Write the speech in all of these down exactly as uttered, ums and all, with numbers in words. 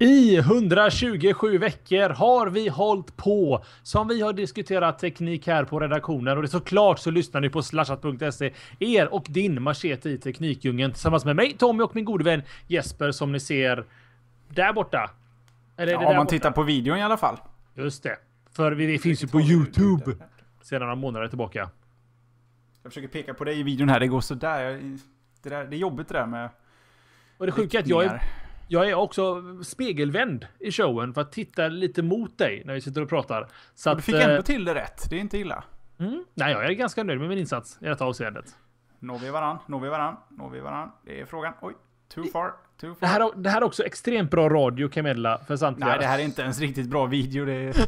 I hundratjugosju veckor har vi hållit på som vi har diskuterat teknik här på redaktionen, och det är såklart så lyssnar ni på slashat punkt se, er och din machete i teknikdjungeln tillsammans med mig, Tommy, och min gode vän Jesper, som ni ser där borta. Eller är det ja, där om man borta? Tittar på videon i alla fall. Just det, för vi, vi finns ju på YouTube sedan några månader tillbaka. Jag försöker peka på dig i videon här, det går så där. Det, där, det är jobbigt det där med. Och det sjuka är att jag är Jag är också spegelvänd i showen för att titta lite mot dig när vi sitter och pratar. Så och att, du fick ändå till det rätt. Det är inte illa. Mm, nej, jag är ganska nöjd med min insats i detta avseendet. Når vi varann, når vi varann, når vi varann. Det är frågan. Oj, too far, too far. Det här, det här är också extremt bra radio, kan jag meddela för samtliga. Nej, det här är inte ens riktigt bra video. Det är...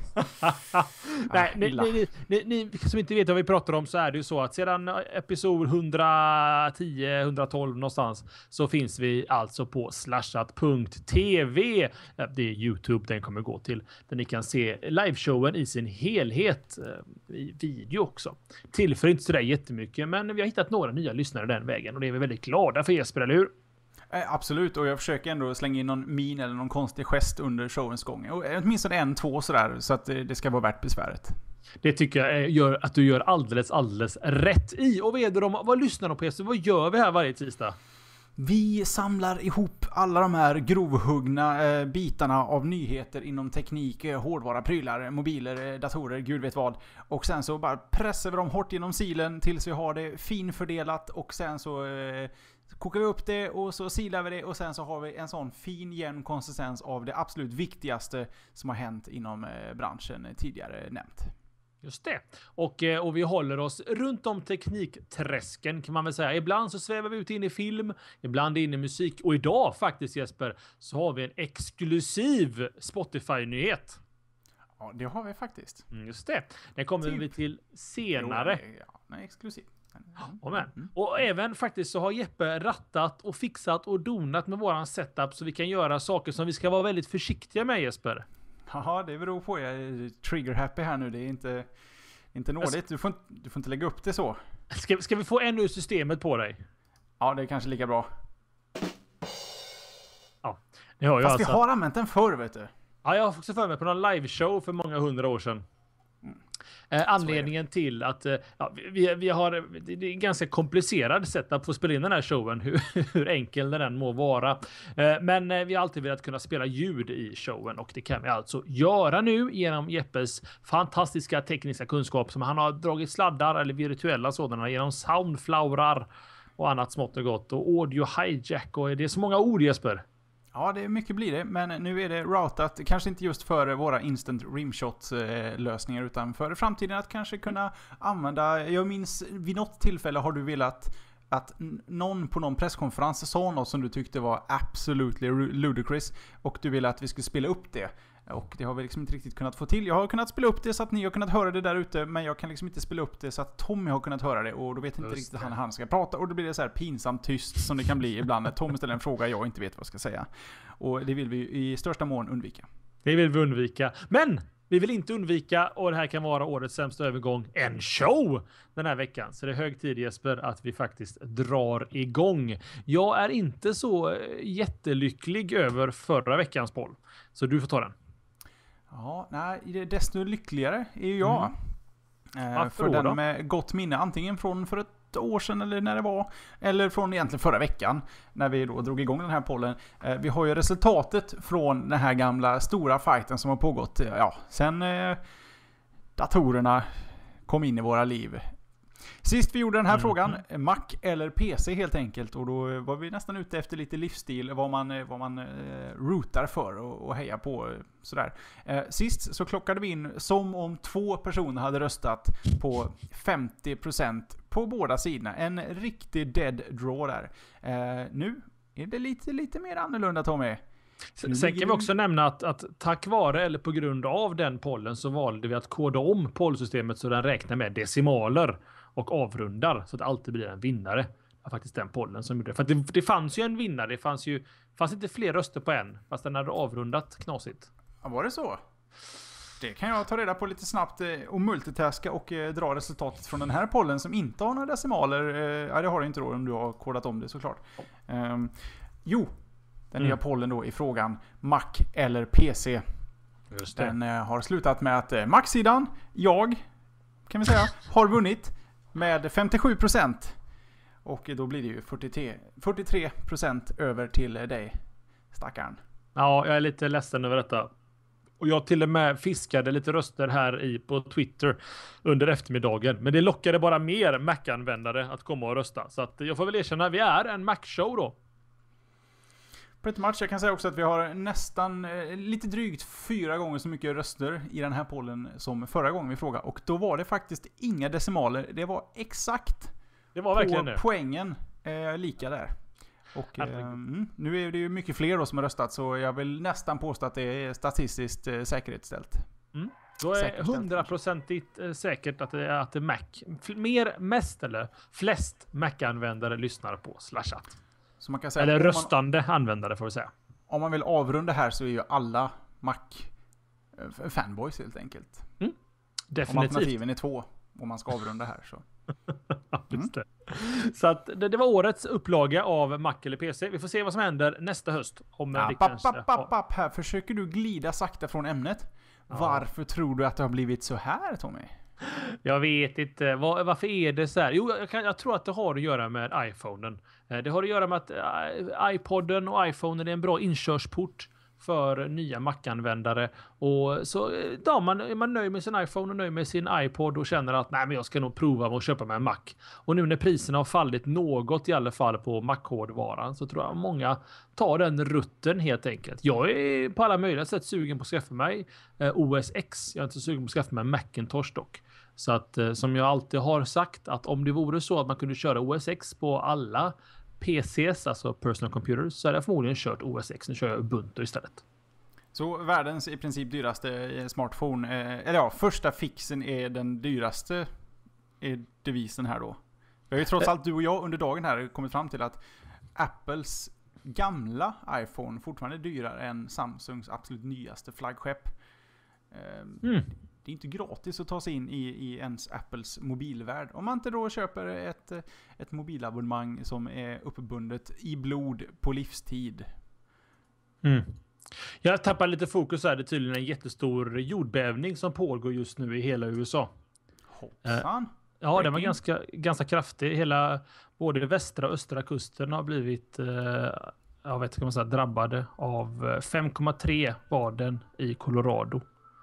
Nej, ni, ni, ni, ni som inte vet vad vi pratar om, så är det ju så att sedan episod hundratio hundratolv någonstans så finns vi alltså på slashat punkt tv. Det är YouTube den kommer gå till, där ni kan se liveshowen i sin helhet i video också. Tillför inte sådär jättemycket, men vi har hittat några nya lyssnare den vägen och det är vi väldigt glada för, Jesper, eller hur? Absolut, och jag försöker ändå slänga in någon min eller någon konstig gest under showens gång. Och åtminstone en, två sådär, så att det ska vara värt besväret. Det tycker jag gör att du gör alldeles, alldeles rätt i. Och vad är det, vad lyssnar de på, Jesper? Vad gör vi här varje tisdag? Vi samlar ihop alla de här grovhuggna eh, bitarna av nyheter inom teknik, eh, hårdvara, prylar, mobiler, eh, datorer, gud vet vad. Och sen så bara pressar vi dem hårt genom silen tills vi har det finfördelat, och sen så eh, kokar vi upp det och så silar vi det, och sen så har vi en sån fin jämn konsistens av det absolut viktigaste som har hänt inom eh, branschen tidigare nämnt. Just det. Och, och vi håller oss runt om teknikträsken, kan man väl säga. Ibland så svävar vi ut in i film, ibland in i musik. Och idag faktiskt, Jesper, så har vi en exklusiv Spotify-nyhet. Ja, det har vi faktiskt. Mm, just det. Den kommer typ vi till senare. Jo, ja, den är exklusiv. Ja, men. Mm. Och även faktiskt så har Jeppe rattat och fixat och donat med våran setup så vi kan göra saker som vi ska vara väldigt försiktiga med, Jesper. Ja, det beror på. Jag är trigger happy här nu. Det är inte, inte nådigt. Du får inte, du får inte lägga upp det så. Ska, ska vi få en ur systemet på dig? Ja, det är kanske lika bra. Ja, det har jag. Fast alltså. vi har använt den förr, vet du. Ja, jag har också för mig på någon liveshow för många hundra år sedan. Mm. Eh, anledningen till att eh, ja, vi, vi har det är en ganska komplicerad sätt att få spela in den här showen, hur, hur enkel den må vara. Eh, men eh, vi har alltid velat kunna spela ljud i showen, och det kan vi alltså göra nu genom Jeppes fantastiska tekniska kunskap som han har dragit sladdar eller virtuella sådana genom soundflowrar och annat smått och gott, och audio hijack, och det är så många ord, Jesper. Ja, det är mycket blir det, men nu är det routat, kanske inte just för våra instant rimshot lösningar, utan för framtiden att kanske kunna använda. Jag minns vid något tillfälle har du velat att någon på någon presskonferens sa något som du tyckte var absolutely ludicrous, och du ville att vi skulle spela upp det. Och det har vi liksom inte riktigt kunnat få till. Jag har kunnat spela upp det så att ni har kunnat höra det där ute, men jag kan liksom inte spela upp det så att Tommy har kunnat höra det, och då vet inte riktigt han han ska prata, och då blir det så här pinsamt tyst som det kan bli ibland när Tommy ställer en fråga jag inte vet vad jag ska säga. Och det vill vi i största mån undvika. Det vill vi undvika. Men vi vill inte undvika, och det här kan vara årets sämsta övergång, en show den här veckan. Så det är hög tid, Jesper, att vi faktiskt drar igång. Jag är inte så jättelycklig över förra veckans poll, så du får ta den. Ja, nej, desto lyckligare är ju jag. Mm. Eh, för den med gott minne, antingen från för ett år sedan eller när det var, eller från egentligen förra veckan när vi då drog igång den här pollen. Eh, vi har ju resultatet från den här gamla stora fighten som har pågått ja, sen eh, datorerna kom in i våra liv. Sist vi gjorde den här mm. frågan, Mac eller P C helt enkelt, och då var vi nästan ute efter lite livsstil, vad man, vad man eh, rootar för och, och hejar på sådär. Eh, sist så klockade vi in som om två personer hade röstat på femtio procent på båda sidorna. En riktig dead draw där. Eh, nu är det lite, lite mer annorlunda, Tommy. Sen, sen kan vi också nämna att, att tack vare eller på grund av den pollen så valde vi att koda om pollsystemet så den räknar med decimaler och avrundar så att det alltid blir en vinnare. Det var faktiskt den pollen som gjorde det. För att det, det fanns ju en vinnare. Det fanns ju fanns inte fler röster på en, fast den hade avrundat knasigt. Ja, var det så? Det kan jag ta reda på lite snabbt och multitaska och dra resultatet från den här pollen som inte har några decimaler. Ja, det har det inte då om du har kodat om det såklart. Um, jo, Den mm. nya pollen då i frågan Mac eller P C. Just det. Den eh, har slutat med att eh, Mac-sidan, jag kan vi säga, har vunnit med femtiosju procent. Och då blir det ju fyrtiotre procent över till dig, stackaren. Ja, jag är lite ledsen över detta. Och jag till och med fiskade lite röster här i på Twitter under eftermiddagen. Men det lockade bara mer Mac-användare att komma och rösta. Så att jag får väl erkänna, vi är en Mac-show då. Pretty much. Jag kan säga också att vi har nästan eh, lite drygt fyra gånger så mycket röster i den här pollen som förra gången vi frågade. Och då var det faktiskt inga decimaler. Det var exakt det var verkligen på det. Poängen eh, lika där. Och eh, mm, nu är det ju mycket fler då som har röstat, så jag vill nästan påstå att det är statistiskt eh, säkerhetsställt. Mm. Då är hundraprocentigt eh, säkert att det är, att det är Mac. Mer, mest eller flest Mac-användare lyssnar på Slashat. Så man kan säga, eller röstande man, användare får vi säga. Om man vill avrunda här så är ju alla Mac-fanboys helt enkelt. Mm. Definitivt. Om alternativen är två och man ska avrunda här så. Just det. Så att det, det var årets upplaga av Mac eller P C. Vi får se vad som händer nästa höst. Om ja, det papp, kanske papp, papp, papp. Här försöker du glida sakta från ämnet. Ja. Varför tror du att det har blivit så här, Tommy? Jag vet inte. Var, varför är det så här? Jo, jag, kan, jag tror att det har att göra med iPhonen. Det har att göra med att iPoden och iPhonen är en bra inkörsport för nya Mac-användare. Och så då man är man nöjd med sin iPhone och nöjd med sin iPod och känner att nej, men jag ska nog prova med att köpa mig en Mac. Och nu när priserna har fallit något i alla fall på Mac-hårdvaran, så tror jag många tar den rutten helt enkelt. Jag är på alla möjliga sätt sugen på att skaffa mig eh, O S X. Jag är inte sugen på att skaffa mig en Macintosh dock. Så att eh, som jag alltid har sagt, att om det vore så att man kunde köra O S X på alla P Cs, alltså personal computers, så hade jag förmodligen kört O S X. Nu kör jag Ubuntu istället. Så världens i princip dyraste smartphone, eh, eller ja, första fixen är den dyraste, är devisen här då. Vi har ju trots allt, du och jag under dagen här kommit fram till att Apples gamla iPhone fortfarande är dyrare än Samsungs absolut nyaste flaggskepp. Eh, mm. Det är inte gratis att ta sig in i, i ens Apples mobilvärld. Om man inte då köper ett, ett mobilabonnemang som är uppbundet i blod på livstid. Mm. Jag tappar lite fokus här. Det är tydligen en jättestor jordbävning som pågår just nu i hela U S A. Hoppsan. Eh, ja, den var ganska, ganska kraftig. Hela, både västra och östra kusten har blivit eh, jag vet inte, kan man säga, drabbade av fem komma tre var den i Colorado.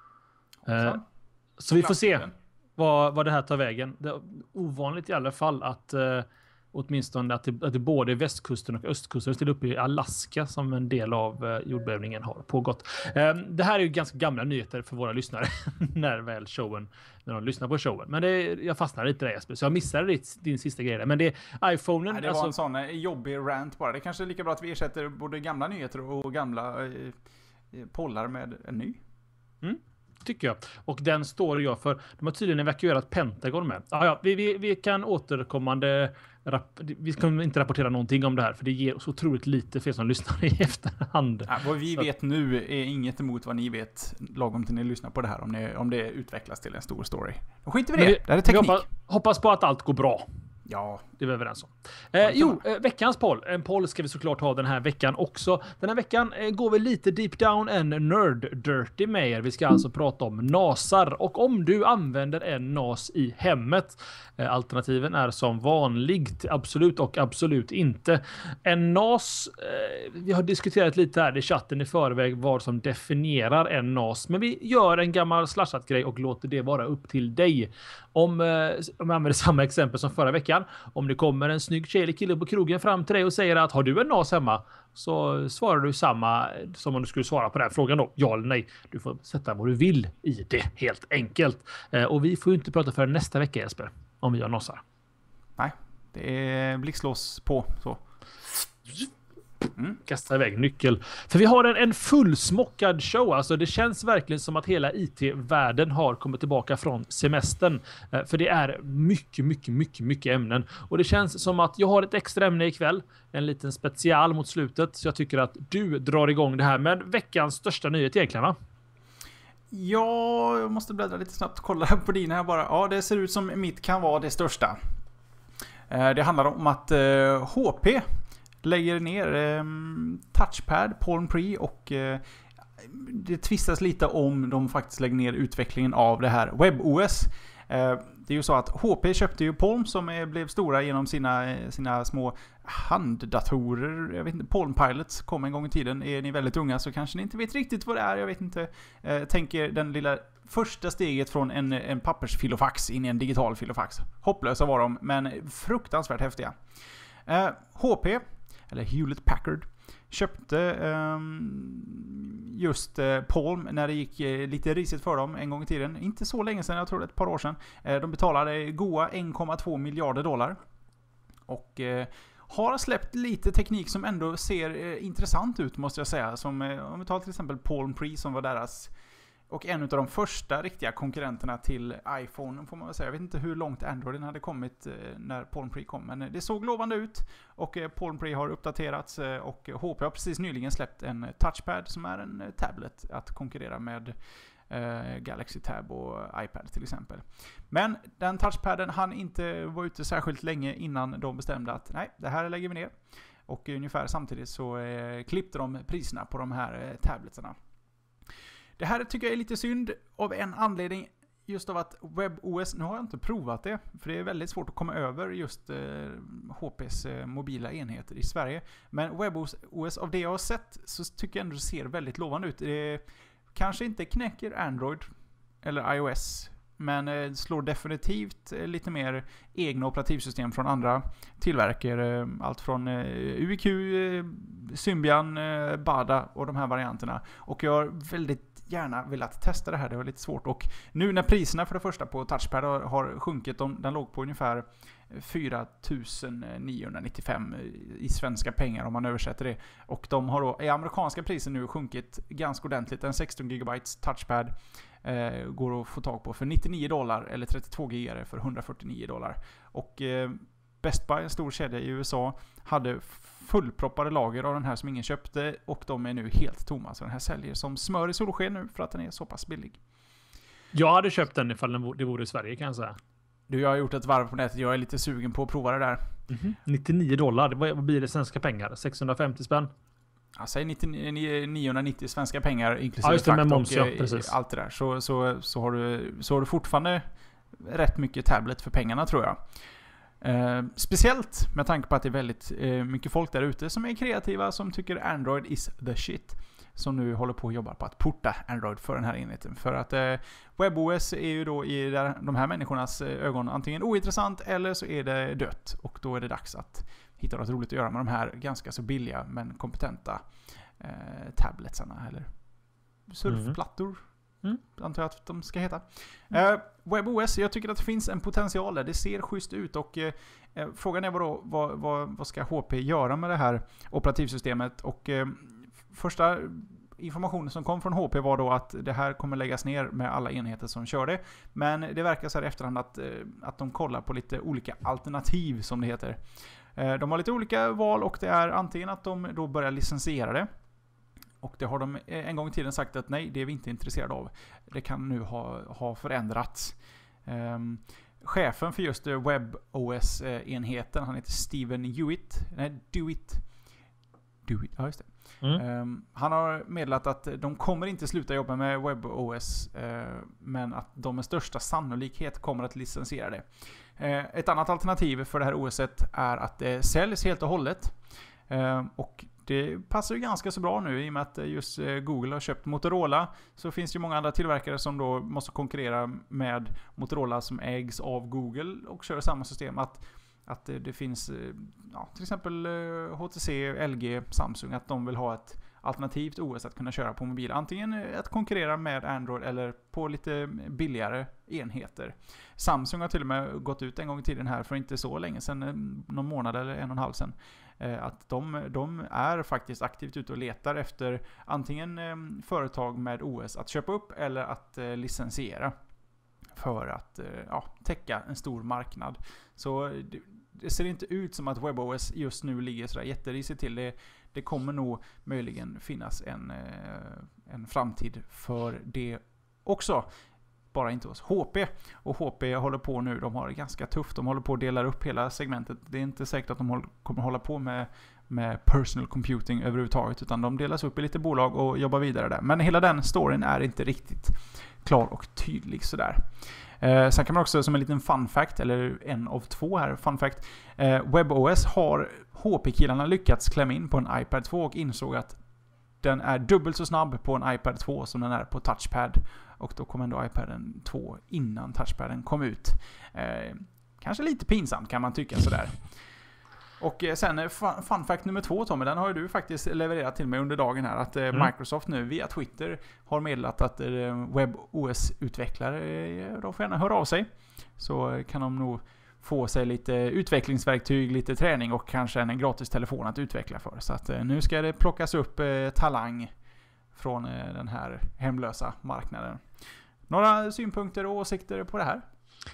Eh, så vi får se vad, vad det här tar vägen. Det är ovanligt i alla fall att eh, åtminstone att det, att det både västkusten och östkusten till uppe i Alaska som en del av eh, jordbävningen har pågått. Eh, det här är ju ganska gamla nyheter för våra lyssnare när väl showen, när de lyssnar på showen. Men det, jag fastnade lite där, Jesper, så jag missade ditt, din sista grej. Men det är iPhonen. Nej, det var alltså en sån jobbig rant bara. Det är kanske är lika bra att vi ersätter både gamla nyheter och gamla eh, pollar med en ny. Mm. Tycker jag. Och den står jag för. De har tydligen evakuerat Pentagon med. Ah, ja, vi, vi, vi kan återkommande rap- vi kan inte rapportera någonting om det här, för det ger så otroligt lite för er som lyssnar i efterhand. Ja, vad vi så. vet nu är inget emot vad ni vet lagom till ni lyssnar på det här, om, ni, om det utvecklas till en stor story. Då skiter vi det. Vi, det här är teknik. Hoppas, hoppas på att allt går bra. Ja, det är vi överens om. Eh, jo, eh, veckans poll. En poll ska vi såklart ha den här veckan också. Den här veckan eh, går vi lite deep down en nerd dirty med er. Vi ska alltså prata om nasar. Och om du använder en N A S i hemmet. Eh, alternativen är som vanligt. Absolut och absolut inte. En N A S, eh, vi har diskuterat lite här i chatten i förväg vad som definierar en N A S. Men vi gör en gammal slashat grej och låter det vara upp till dig. Om, eh, om jag använder samma exempel som förra veckan. Om det kommer en snygg tjej eller kille på krogen fram till dig och säger att har du en N A S hemma, så svarar du samma som om du skulle svara på den här frågan då. Ja eller nej. Du får sätta vad du vill i det, helt enkelt. Eh, och vi får ju inte prata för nästa vecka, Jesper, om vi har nasar. Nej, det är blixtlås på så. Mm. Kasta iväg nyckel. För vi har en, en fullsmockad show. Alltså det känns verkligen som att hela I T-världen har kommit tillbaka från semestern. Eh, för det är mycket, mycket, mycket, mycket ämnen. Och det känns som att jag har ett extra ämne ikväll. En liten special mot slutet. Så jag tycker att du drar igång det här med veckans största nyhet egentligen, va? Ja, jag måste bläddra lite snabbt och kolla på din här bara. Ja, det ser ut som mitt kan vara det största. Eh, det handlar om att eh, H P lägger ner eh, Touchpad, Palm Pre och eh, det tvistas lite om de faktiskt lägger ner utvecklingen av det här WebOS. Eh, det är ju så att H P köpte ju Palm som är, blev stora genom sina, sina små handdatorer. Jag vet inte, Palm Pilots kom en gång i tiden. Är ni väldigt unga så kanske ni inte vet riktigt vad det är. Jag vet inte. Eh, tänker den lilla första steget från en, en pappersfilofax in i en digital filofax. Hopplösa var de, men fruktansvärt häftiga. Eh, H P, eller Hewlett Packard, köpte um, just uh, Palm när det gick uh, lite risigt för dem en gång i tiden. Inte så länge sedan, jag tror det ett par år sedan. Uh, de betalade goa en komma två miljarder dollar. Och uh, har släppt lite teknik som ändå ser uh, intressant ut, måste jag säga. Som, uh, om vi tar till exempel Palm Pre som var deras och en av de första riktiga konkurrenterna till iPhone, får man väl säga. Jag vet inte hur långt Androiden hade kommit eh, när Palm Pre kom, men det såg lovande ut. Och eh, Palm Pre har uppdaterats eh, och H P har precis nyligen släppt en touchpad som är en eh, tablet att konkurrera med eh, Galaxy Tab och iPad till exempel. Men den touchpaden hann inte vara ute särskilt länge innan de bestämde att nej, det här lägger vi ner. Och ungefär samtidigt så eh, klippte de priserna på de här eh, tableterna. Det här tycker jag är lite synd av en anledning, just av att WebOS, nu har jag inte provat det, för det är väldigt svårt att komma över just eh, H P:s eh, mobila enheter i Sverige. Men WebOS, av det jag har sett, så tycker jag ändå det ser väldigt lovande ut. Det kanske inte knäcker Android eller iOS, men eh, slår definitivt eh, lite mer egna operativsystem från andra tillverkare. Eh, allt från eh, U I Q, eh, Symbian, eh, Bada och de här varianterna. Och jag har väldigt gärna velat testa det här, det var lite svårt. Och nu när priserna för det första på touchpad har, har sjunkit, de, den låg på ungefär fyra tusen niohundranittiofem i svenska pengar om man översätter det. Och de har då i amerikanska priser nu sjunkit ganska ordentligt. En sexton gigabytes touchpad eh, går att få tag på för nittionio dollar eller trettiotvå gigabyte för hundrafyrtionio dollar. Och eh, Best Buy, en stor kedja i U S A, hade fullproppade lager av den här som ingen köpte och de är nu helt tomma. Så den här säljer som smör i solsken nu för att den är så pass billig. Jag hade köpt den ifall det vore i Sverige, kan jag säga. Du, jag har gjort ett varv på nätet. Jag är lite sugen på att prova det där. Mm-hmm. nittionio dollar, vad blir det svenska pengar? sexhundrafemtio spänn? Jag säger niohundranittio svenska pengar inklusive ja, just det, med moms, ja, precis. Allt det där. Så, så, så, har du, så har du fortfarande rätt mycket tablet för pengarna, tror jag. Uh, speciellt med tanke på att det är väldigt uh, mycket folk där ute som är kreativa, som tycker Android is the shit, som nu håller på att jobba på att porta Android för den här enheten. För att uh, WebOS är ju då i där, de här människornas uh, ögon antingen ointressant eller så är det dött. Och då är det dags att hitta något roligt att göra med de här ganska så billiga men kompetenta uh, tabletsarna eller surfplattor. Mm. Mm. Antar jag att de ska heta. Mm. Uh, WebOS, jag tycker att det finns en potential där. Det ser schysst ut och uh, frågan är vad, då, vad, vad, vad ska H P göra med det här operativsystemet? Och uh, första informationen som kom från H P var då att det här kommer läggas ner med alla enheter som kör det. Men det verkar så här i efterhand att, uh, att de kollar på lite olika alternativ, som det heter. Uh, de har lite olika val och det är antingen att de då börjar licensiera det. Och det har de en gång i tiden sagt att nej, det är vi inte intresserade av. Det kan nu ha, ha förändrats. Um, chefen för just WebOS-enheten, han heter Steven Hewitt. Nej, Dewitt. Dewitt, ja just det. Mm. Um, han har meddelat att de kommer inte sluta jobba med WebOS, uh, men att de med största sannolikhet kommer att licensiera det. Uh, ett annat alternativ för det här O S:et är att det säljs helt och hållet. Uh, och det passar ju ganska så bra nu i och med att just Google har köpt Motorola, så finns det ju många andra tillverkare som då måste konkurrera med Motorola som ägs av Google och kör samma system. Att, att det finns ja, till exempel H T C, L G, Samsung, att de vill ha ett alternativt O S att kunna köra på mobil. Antingen att konkurrera med Android eller på lite billigare enheter. Samsung har till och med gått ut en gång i tiden här för inte så länge sedan, någon månad eller en och en halv sedan, att de, de är faktiskt aktivt ute och letar efter antingen eh, företag med O S att köpa upp eller att eh, licensiera för att eh, ja, täcka en stor marknad. Så det, det ser inte ut som att WebOS just nu ligger så där jätterisigt till. Det, det kommer nog möjligen finnas en, eh, en framtid för det också. bara inte hos H P. Och H P håller på nu, de har det ganska tufft. De håller på att dela upp hela segmentet. Det är inte säkert att de håller, kommer hålla på med, med personal computing överhuvudtaget, utan de delas upp i lite bolag och jobbar vidare där. Men hela den storyn är inte riktigt klar och tydlig sådär. Eh, sen kan man också som en liten fun fact, eller en av två här fun fact, eh, WebOS har H P-killarna lyckats klämma in på en iPad två och insåg att den är dubbelt så snabb på en iPad två som den är på touchpad. Och då kom ändå iPaden två innan touchpaden kom ut. Eh, kanske lite pinsamt kan man tycka sådär. Och sen fun, fun fact nummer två, Tommy, den har ju du faktiskt levererat till mig under dagen här. Att eh, mm. Microsoft nu via Twitter har meddelat att eh, WebOS-utvecklare eh, de får gärna höra av sig. Så kan de nog få sig lite utvecklingsverktyg, lite träning och kanske en gratis telefon att utveckla för. Så att eh, nu ska det plockas upp eh, talang från eh, den här hemlösa marknaden. Några synpunkter och åsikter på det här?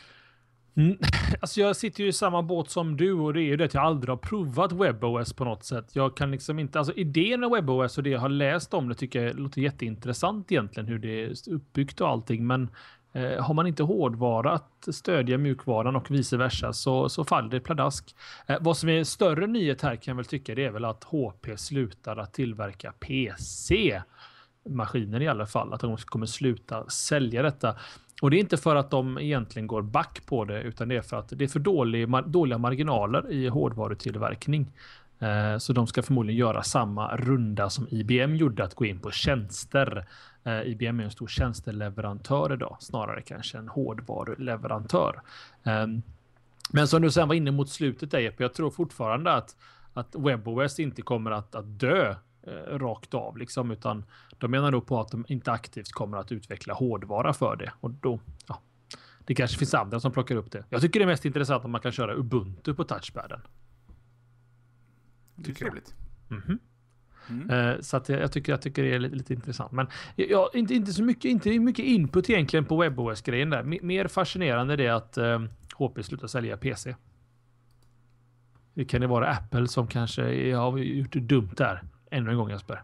Mm. Alltså jag sitter ju i samma båt som du, och det är ju det att jag aldrig har provat WebOS på något sätt. Jag kan liksom inte, alltså idén med WebOS och det jag har läst om det tycker jag låter jätteintressant egentligen, hur det är uppbyggt och allting, men eh, har man inte hårdvara att stödja mjukvaran och vice versa så, så faller det pladask. Eh, vad som är större nyhet här kan jag väl tycka, det är väl att H P slutar att tillverka P C-maskiner i alla fall, att de kommer sluta sälja detta. Och det är inte för att de egentligen går back på det, utan det är för att det är för dålig, dåliga marginaler i hårdvarutillverkning. Eh, så de ska förmodligen göra samma runda som I B M gjorde, att gå in på tjänster. Eh, I B M är en stor tjänsteleverantör idag, snarare kanske en hårdvaruleverantör. Eh, men som du sen var inne mot slutet där, jag tror fortfarande att, att WebOS inte kommer att, att dö rakt av liksom, utan de menar då på att de inte aktivt kommer att utveckla hårdvara för det, och då, ja, det kanske finns andra som plockar upp det. Jag tycker det är mest intressant om man kan köra Ubuntu på touchpaden. Det är trevligt. Mm-hmm. Mm. Uh, så att jag, jag tycker jag tycker det är lite, lite intressant, men ja, inte inte så mycket inte mycket input egentligen på WebOS grejen där. M- mer fascinerande är det att uh, H P slutar sälja P C. Det kan det vara Apple som kanske har gjort det dumt där. Ännu en gång, Jesper.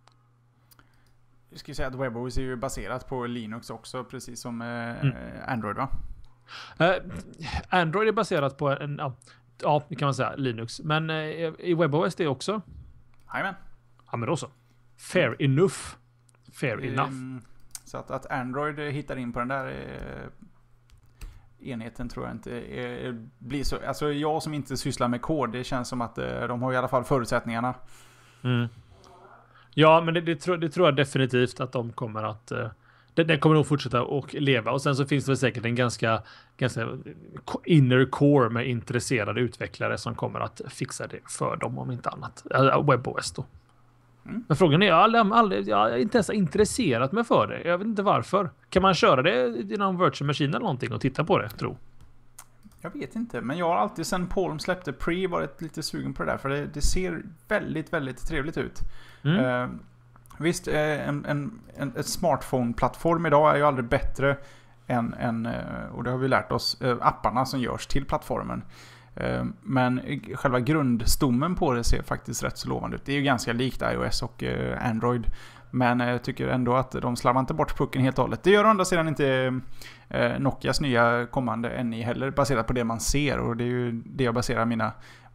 Jag skulle säga att WebOS är ju baserat på Linux också, precis som eh, mm. Android, va? Uh, Android är baserat på en, ja, ja, det kan man säga, Linux. Men uh, i WebOS det också? Jajamän. Ja, men då så. Fair enough. Fair um, enough. Så att, att Android hittar in på den där eh, enheten tror jag inte är, är, blir så. Alltså jag som inte sysslar med kod, det känns som att eh, de har i alla fall förutsättningarna. Mm. Ja, men det, det, tror, det tror jag definitivt att de kommer att uh, det, det kommer nog fortsätta och leva, och sen så finns det väl säkert en ganska, ganska inner core med intresserade utvecklare som kommer att fixa det för dem om inte annat. Uh, WebOS då. Mm. Men frågan är, jag har aldrig, aldrig, jag har inte ens intresserat mig för det. Jag vet inte varför. Kan man köra det i någon virtual machine eller någonting och titta på det, tro? Jag vet inte, men jag har alltid sen Palm släppte Pre varit lite sugen på det där, för det, det ser väldigt, väldigt trevligt ut. Mm. Uh, visst, uh, en, en, en ett smartphone-plattform idag är ju aldrig bättre än, än uh, och det har vi lärt oss, uh, apparna som görs till plattformen. Uh, men själva grundstommen på det ser faktiskt rätt så lovande ut. Det är ju ganska likt iOS och uh, Android. Men jag tycker ändå att de slarvar inte bort pucken helt och hållet. Det gör å andra sidan inte eh, Nokias nya kommande N I heller, baserat på det man ser. Och det är ju det jag baserar mina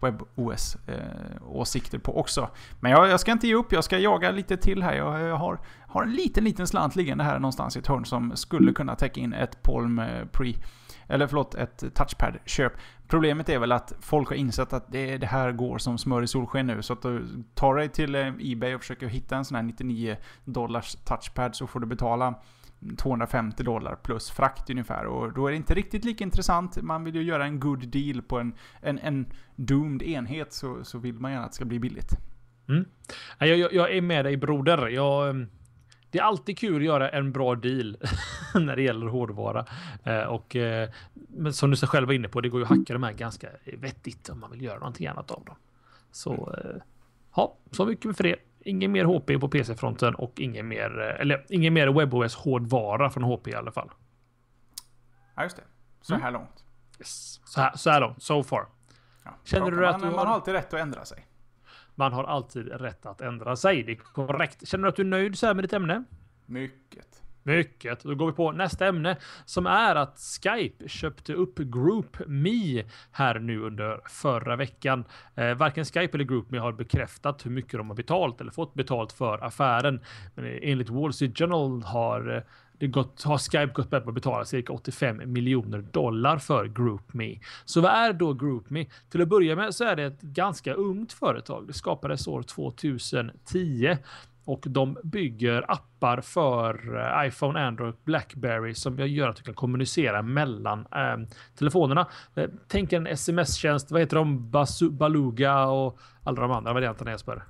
WebOS-åsikter eh, på också. Men jag, jag ska inte ge upp, jag ska jaga lite till här. Jag, jag har, har en liten, liten slant liggande här någonstans i ett hörn som skulle kunna täcka in ett Palm eh, Pre. Eller förlåt, ett touchpad-köp. Problemet är väl att folk har insett att det, det här går som smör i solsken nu. Så att du tar dig till eBay och försöker hitta en sån här nittionio dollars touchpad, så får du betala tvåhundrafemtio dollar plus frakt ungefär. Och då är det inte riktigt lika intressant. Man vill ju göra en good deal på en, en, en doomed enhet, så, så vill man gärna att det ska bli billigt. Mm. Jag, jag, jag är med dig, broder. Jag... Det är alltid kul att göra en bra deal när det gäller hårdvara. Eh, och, eh, men som du så själv var inne på, det går ju att hacka de här ganska vettigt om man vill göra någonting annat av dem. Så, eh, ja, så mycket för det. Ingen mer H P på P C-fronten och ingen mer, eller ingen mer WebOS hårdvara från H P i alla fall. Ja, just det. Så här mm. långt. Yes. Så här, så här långt, so far. Ja, Känner du man, att du har... man har alltid rätt att ändra sig. Man har alltid rätt att ändra sig, det är korrekt. Känner du att du är nöjd så här med ditt ämne? Mycket. Mycket. Då går vi på nästa ämne som är att Skype köpte upp GroupMe här nu under förra veckan. Eh, varken Skype eller GroupMe har bekräftat hur mycket de har betalt eller fått betalt för affären. Men enligt Wall Street Journal har det gått, har Skype gått med på att betala cirka åttiofem miljoner dollar för GroupMe. Så vad är då GroupMe? Till att börja med så är det ett ganska ungt företag. Det skapades år tjugohundratio. Och de bygger appar för uh, iPhone, Android, BlackBerry som gör att du kan kommunicera mellan uh, telefonerna. Uh, tänk en sms-tjänst, vad heter de? Basu, Baluga och alla de andra varianterna, Jesper.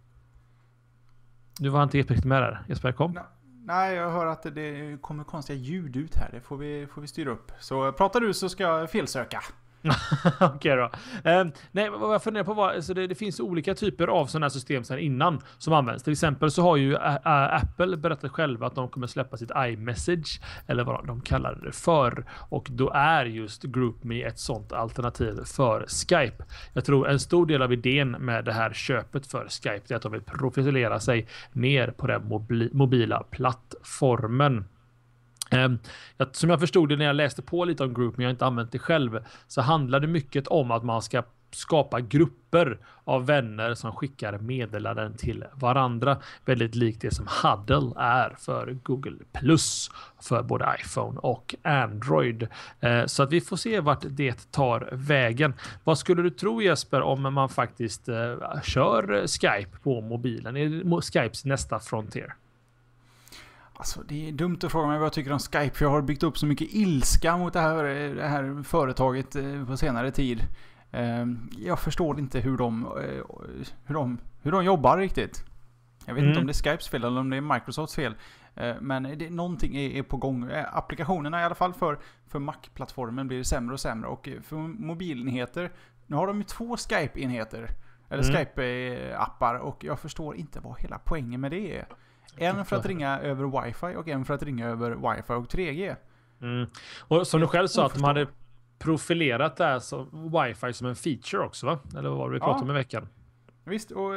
Nu var han inte riktigt med där. Jesper, kom. No. Nej, jag hör att det kommer konstiga ljud ut här. Det får vi, får vi styra upp. Så pratar du så ska jag felsöka. Okej okay då. Eh, nej, vad jag funderar på var, alltså det, det finns olika typer av sådana här system sedan innan som används. Till exempel så har ju uh, Apple berättat själva att de kommer släppa sitt iMessage eller vad de kallar det för. Och då är just GroupMe ett sånt alternativ för Skype. Jag tror en stor del av idén med det här köpet för Skype är att de vill profilera sig mer på den mobili- mobila plattformen. Um, jag, som jag förstod det när jag läste på lite om GroupMe, jag har inte använt det själv, så handlar det mycket om att man ska skapa grupper av vänner som skickar meddelanden till varandra. Väldigt likt det som Huddle är för Google Plus för både iPhone och Android. Uh, så att vi får se vart det tar vägen. Vad skulle du tro, Jesper, om man faktiskt uh, kör Skype på mobilen? Är det Skypes nästa frontier? Alltså, det är dumt att fråga mig vad jag tycker om Skype, för jag har byggt upp så mycket ilska mot det här, det här företaget på senare tid. Jag förstår inte hur de, hur de, hur de jobbar riktigt. Jag vet mm. inte om det är Skypes fel eller om det är Microsofts fel. Men det, någonting är, är på gång. Applikationerna i alla fall för, för Mac-plattformen blir sämre och sämre. Och för mobilenheter, nu har de ju två Skype-enheter. Eller mm. Skype-appar. Och jag förstår inte vad hela poängen med det är. En för att ringa över wifi och en för att ringa över wifi och tre G. Mm. Och som du själv sa, att de hade profilerat det här som wifi som en feature också, va? Eller vad var det vi pratade om i veckan? Visst, och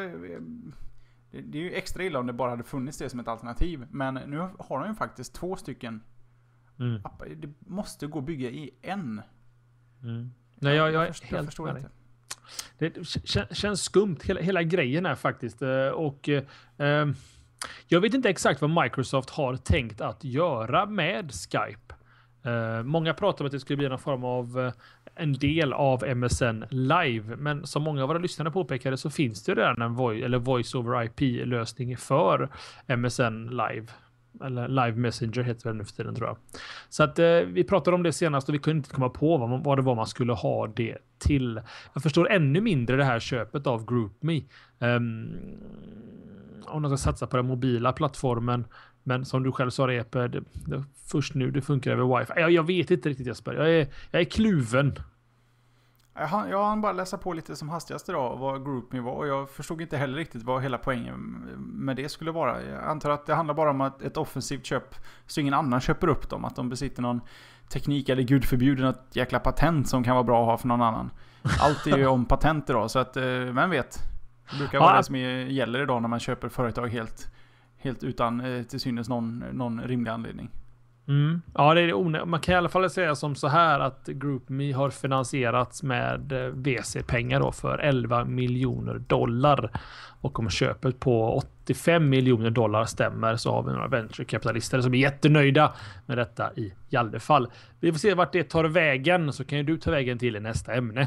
det är ju extra illa om det bara hade funnits det som ett alternativ. Men nu har de ju faktiskt två stycken mm. appar. Det måste gå att bygga i en. Mm. Nej, jag, jag, jag, förstår, jag förstår inte. Det känns skumt, hela, hela grejen är faktiskt. Och eh, jag vet inte exakt vad Microsoft har tänkt att göra med Skype. Uh, många pratar om att det skulle bli någon form av uh, en del av M S N Live, men som många av våra lyssnare påpekade så finns det redan en voice, eller voice over I P-lösning för M S N Live. Eller Live Messenger heter det nu för tiden, tror jag. Så att uh, vi pratade om det senast och vi kunde inte komma på vad, vad det var man skulle ha det till. Jag förstår ännu mindre det här köpet av GroupMe. Um, om de ska satsa på den mobila plattformen. Men som du själv sa, Repe, det, det, först nu det funkar över wifi. Jag, jag vet inte riktigt, Jesper. Jag är, jag är kluven. Jag hann, jag hann bara läsa på lite som hastigast idag vad GroupMe var. Och jag förstod inte heller riktigt vad hela poängen med det skulle vara. Jag antar att det handlar bara om att ett offensivt köp så ingen annan köper upp dem. Att de besitter någon teknik eller gudförbjuden något jäkla patent som kan vara bra att ha för någon annan. Allt är ju om patent idag, så att vem vet. Det brukar vara ja. det som är, gäller idag när man köper företag helt... Helt utan eh, till synes någon, någon rimlig anledning. Mm. Ja, det är onä- man kan i alla fall säga som så här att GroupMe har finansierats med eh, V C-pengar då för elva miljoner dollar. Och om köpet på åttiofem miljoner dollar stämmer så har vi några venturekapitalister som är jättenöjda med detta i, i alla fall. Vi får se vart det tar vägen, så kan ju du ta vägen till i nästa ämne.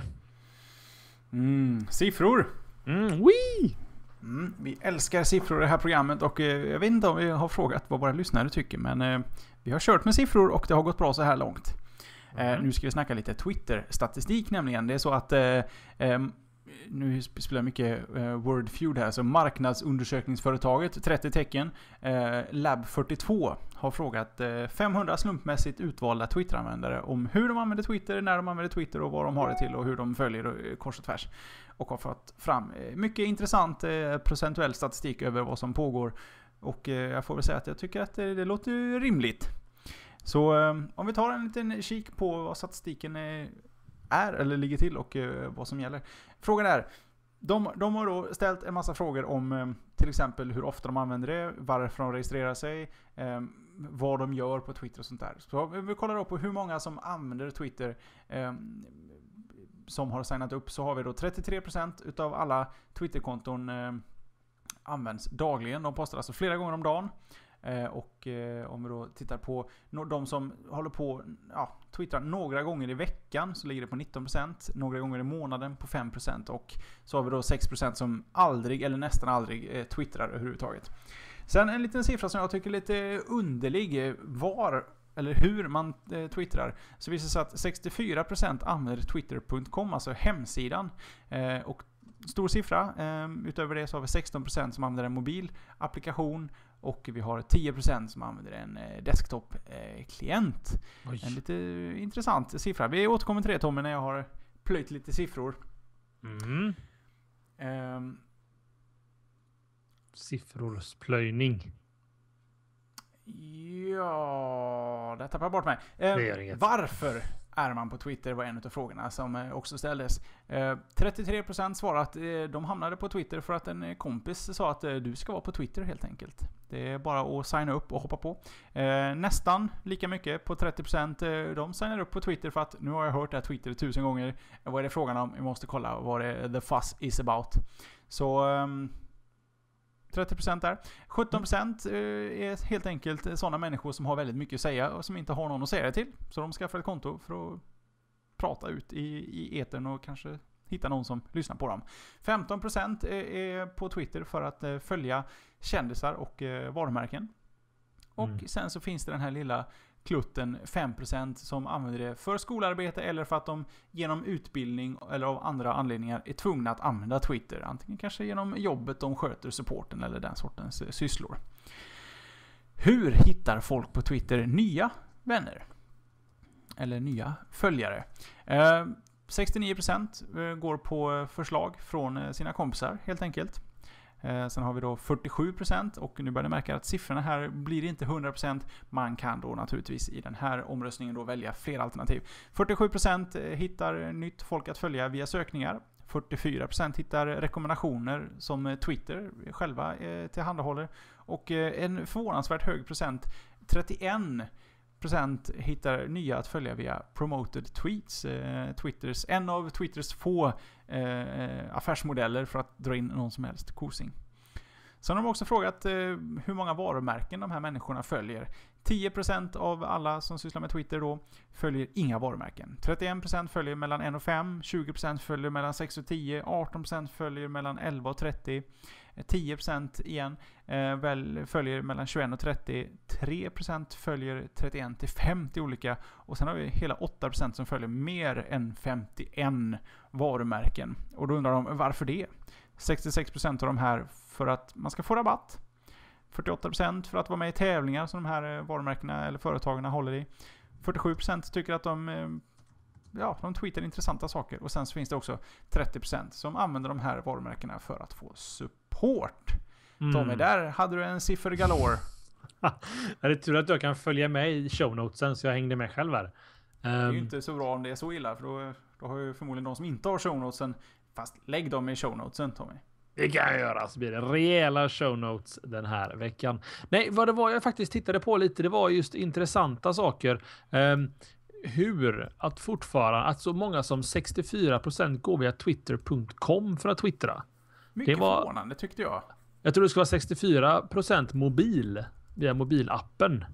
Mm, siffror! Mm, wee! Mm, vi älskar siffror i det här programmet och eh, jag vet inte om vi har frågat vad våra lyssnare tycker, men eh, vi har kört med siffror och det har gått bra så här långt. Mm. Eh, nu ska vi snacka lite Twitter-statistik nämligen. Det är så att eh, eh, nu spelar mycket eh, Word Feud här, så marknadsundersökningsföretaget trettio tecken eh, Lab fyrtiotvå har frågat eh, femhundra slumpmässigt utvalda Twitter-användare om hur de använder Twitter, när de använder Twitter och vad de har det till och hur de följer eh, kors och tvärs. Och har fått fram eh, mycket intressant eh, procentuell statistik över vad som pågår. Och eh, jag får väl säga att jag tycker att det, det låter rimligt. Så eh, om vi tar en liten kik på vad statistiken eh, är eller ligger till och eh, vad som gäller. Frågan är, De, de har då ställt en massa frågor om eh, till exempel hur ofta de använder det, varför de registrerar sig, eh, vad de gör på Twitter och sånt där. Så vi kollar då på hur många som använder Twitter eh, som har signat upp. Så har vi då trettiotre procent utav alla Twitterkonton eh, används dagligen. De postar alltså flera gånger om dagen. Eh, och eh, om vi då tittar på no- de som håller på ja, twittrar några gånger i veckan, så ligger det på nitton procent, några gånger i månaden på fem procent, och så har vi då sex procent som aldrig eller nästan aldrig eh, twittrar överhuvudtaget. Sen en liten siffra som jag tycker är lite underlig, var eller hur man eh, twittrar, så visar det sig att sextiofyra procent använder twitter punkt com, alltså hemsidan, eh, och stor siffra. Eh, utöver det så har vi sexton procent som använder en mobil applikation, och vi har tio procent som använder en eh, desktop-klient. Eh, en lite intressant siffra. Vi återkommer till det, Tommy, när jag har plöjt lite siffror. Mm. Eh, Siffrorsplöjning. Ja, det tappar jag bort mig. Eh, varför är man på Twitter var en av frågorna som eh, också ställdes. Eh, trettiotre procent svarade att eh, de hamnade på Twitter för att en kompis sa att eh, du ska vara på Twitter helt enkelt. Det är bara att signa upp och hoppa på. Eh, nästan lika mycket, på trettio procent, eh, de signar upp på Twitter för att nu har jag hört det här Twitter tusen gånger. Vad är det frågan om? Vi måste kolla vad det the fuss is about. Så eh, trettio procent där. sjutton procent är helt enkelt sådana människor som har väldigt mycket att säga och som inte har någon att säga det till. Så de skaffar ett konto för att prata ut i, i etern och kanske hitta någon som lyssnar på dem. femton procent är på Twitter för att följa kändisar och varumärken. Och mm. sen så finns det den här lilla klutten fem procent som använder det för skolarbete eller för att de genom utbildning eller av andra anledningar är tvungna att använda Twitter. Antingen kanske genom jobbet de sköter, supporten eller den sortens sysslor. Hur hittar folk på Twitter nya vänner? Eller nya följare? Eh, sextionio procent går på förslag från sina kompisar helt enkelt. Eh, sen har vi då fyrtiosju procent, och nu börjar ni märka att siffrorna här blir inte hundra procent. Man kan då naturligtvis i den här omröstningen då välja fler alternativ. fyrtiosju procent hittar nytt folk att följa via sökningar. fyrtiofyra procent hittar rekommendationer som Twitter själva eh, tillhandahåller. Och eh, en förvånansvärt hög procent, trettioen procent, hittar nya att följa via promoted tweets. Eh, Twitters, en av Twitters få eh, affärsmodeller för att dra in någon som helst kosing. Sen har de också frågat eh, hur många varumärken de här människorna följer. tio procent av alla som sysslar med Twitter då följer inga varumärken. trettioen procent följer mellan en och fem, tjugo procent följer mellan sex och tio, arton procent följer mellan elva och trettio, tio procent igen eh, väl följer mellan tjugoett och trettio, tre procent följer trettioen till femtio olika, och sen har vi hela åtta procent som följer mer än femtioen varumärken. Och då undrar de varför det? sextiosex procent av de här för att man ska få rabatt. fyrtioåtta procent för att vara med i tävlingar som de här varumärkena eller företagen håller i. fyrtiosju procent tycker att de, ja, de tweetar intressanta saker. Och sen så finns det också trettio procent som använder de här varumärkena för att få support. Mm. Tommy, där hade du en siffra galore. Det är tur att jag kan följa med i shownotesen så jag hängde med själv här. Det är ju inte så bra om det är så illa, för då, då har ju förmodligen de som inte har shownotesen, fast lägg dem i shownotesen, Tommy. Det kan jag göra, så blir det rejäla show notes den här veckan. Nej, vad det var jag faktiskt tittade på lite, det var just intressanta saker. Um, hur att fortfarande, att så många som sextiofyra procent går via twitter punkt com för att twittra. Mycket det var, förvånande tyckte jag. Jag tror det skulle vara sextiofyra procent mobil via mobilappen.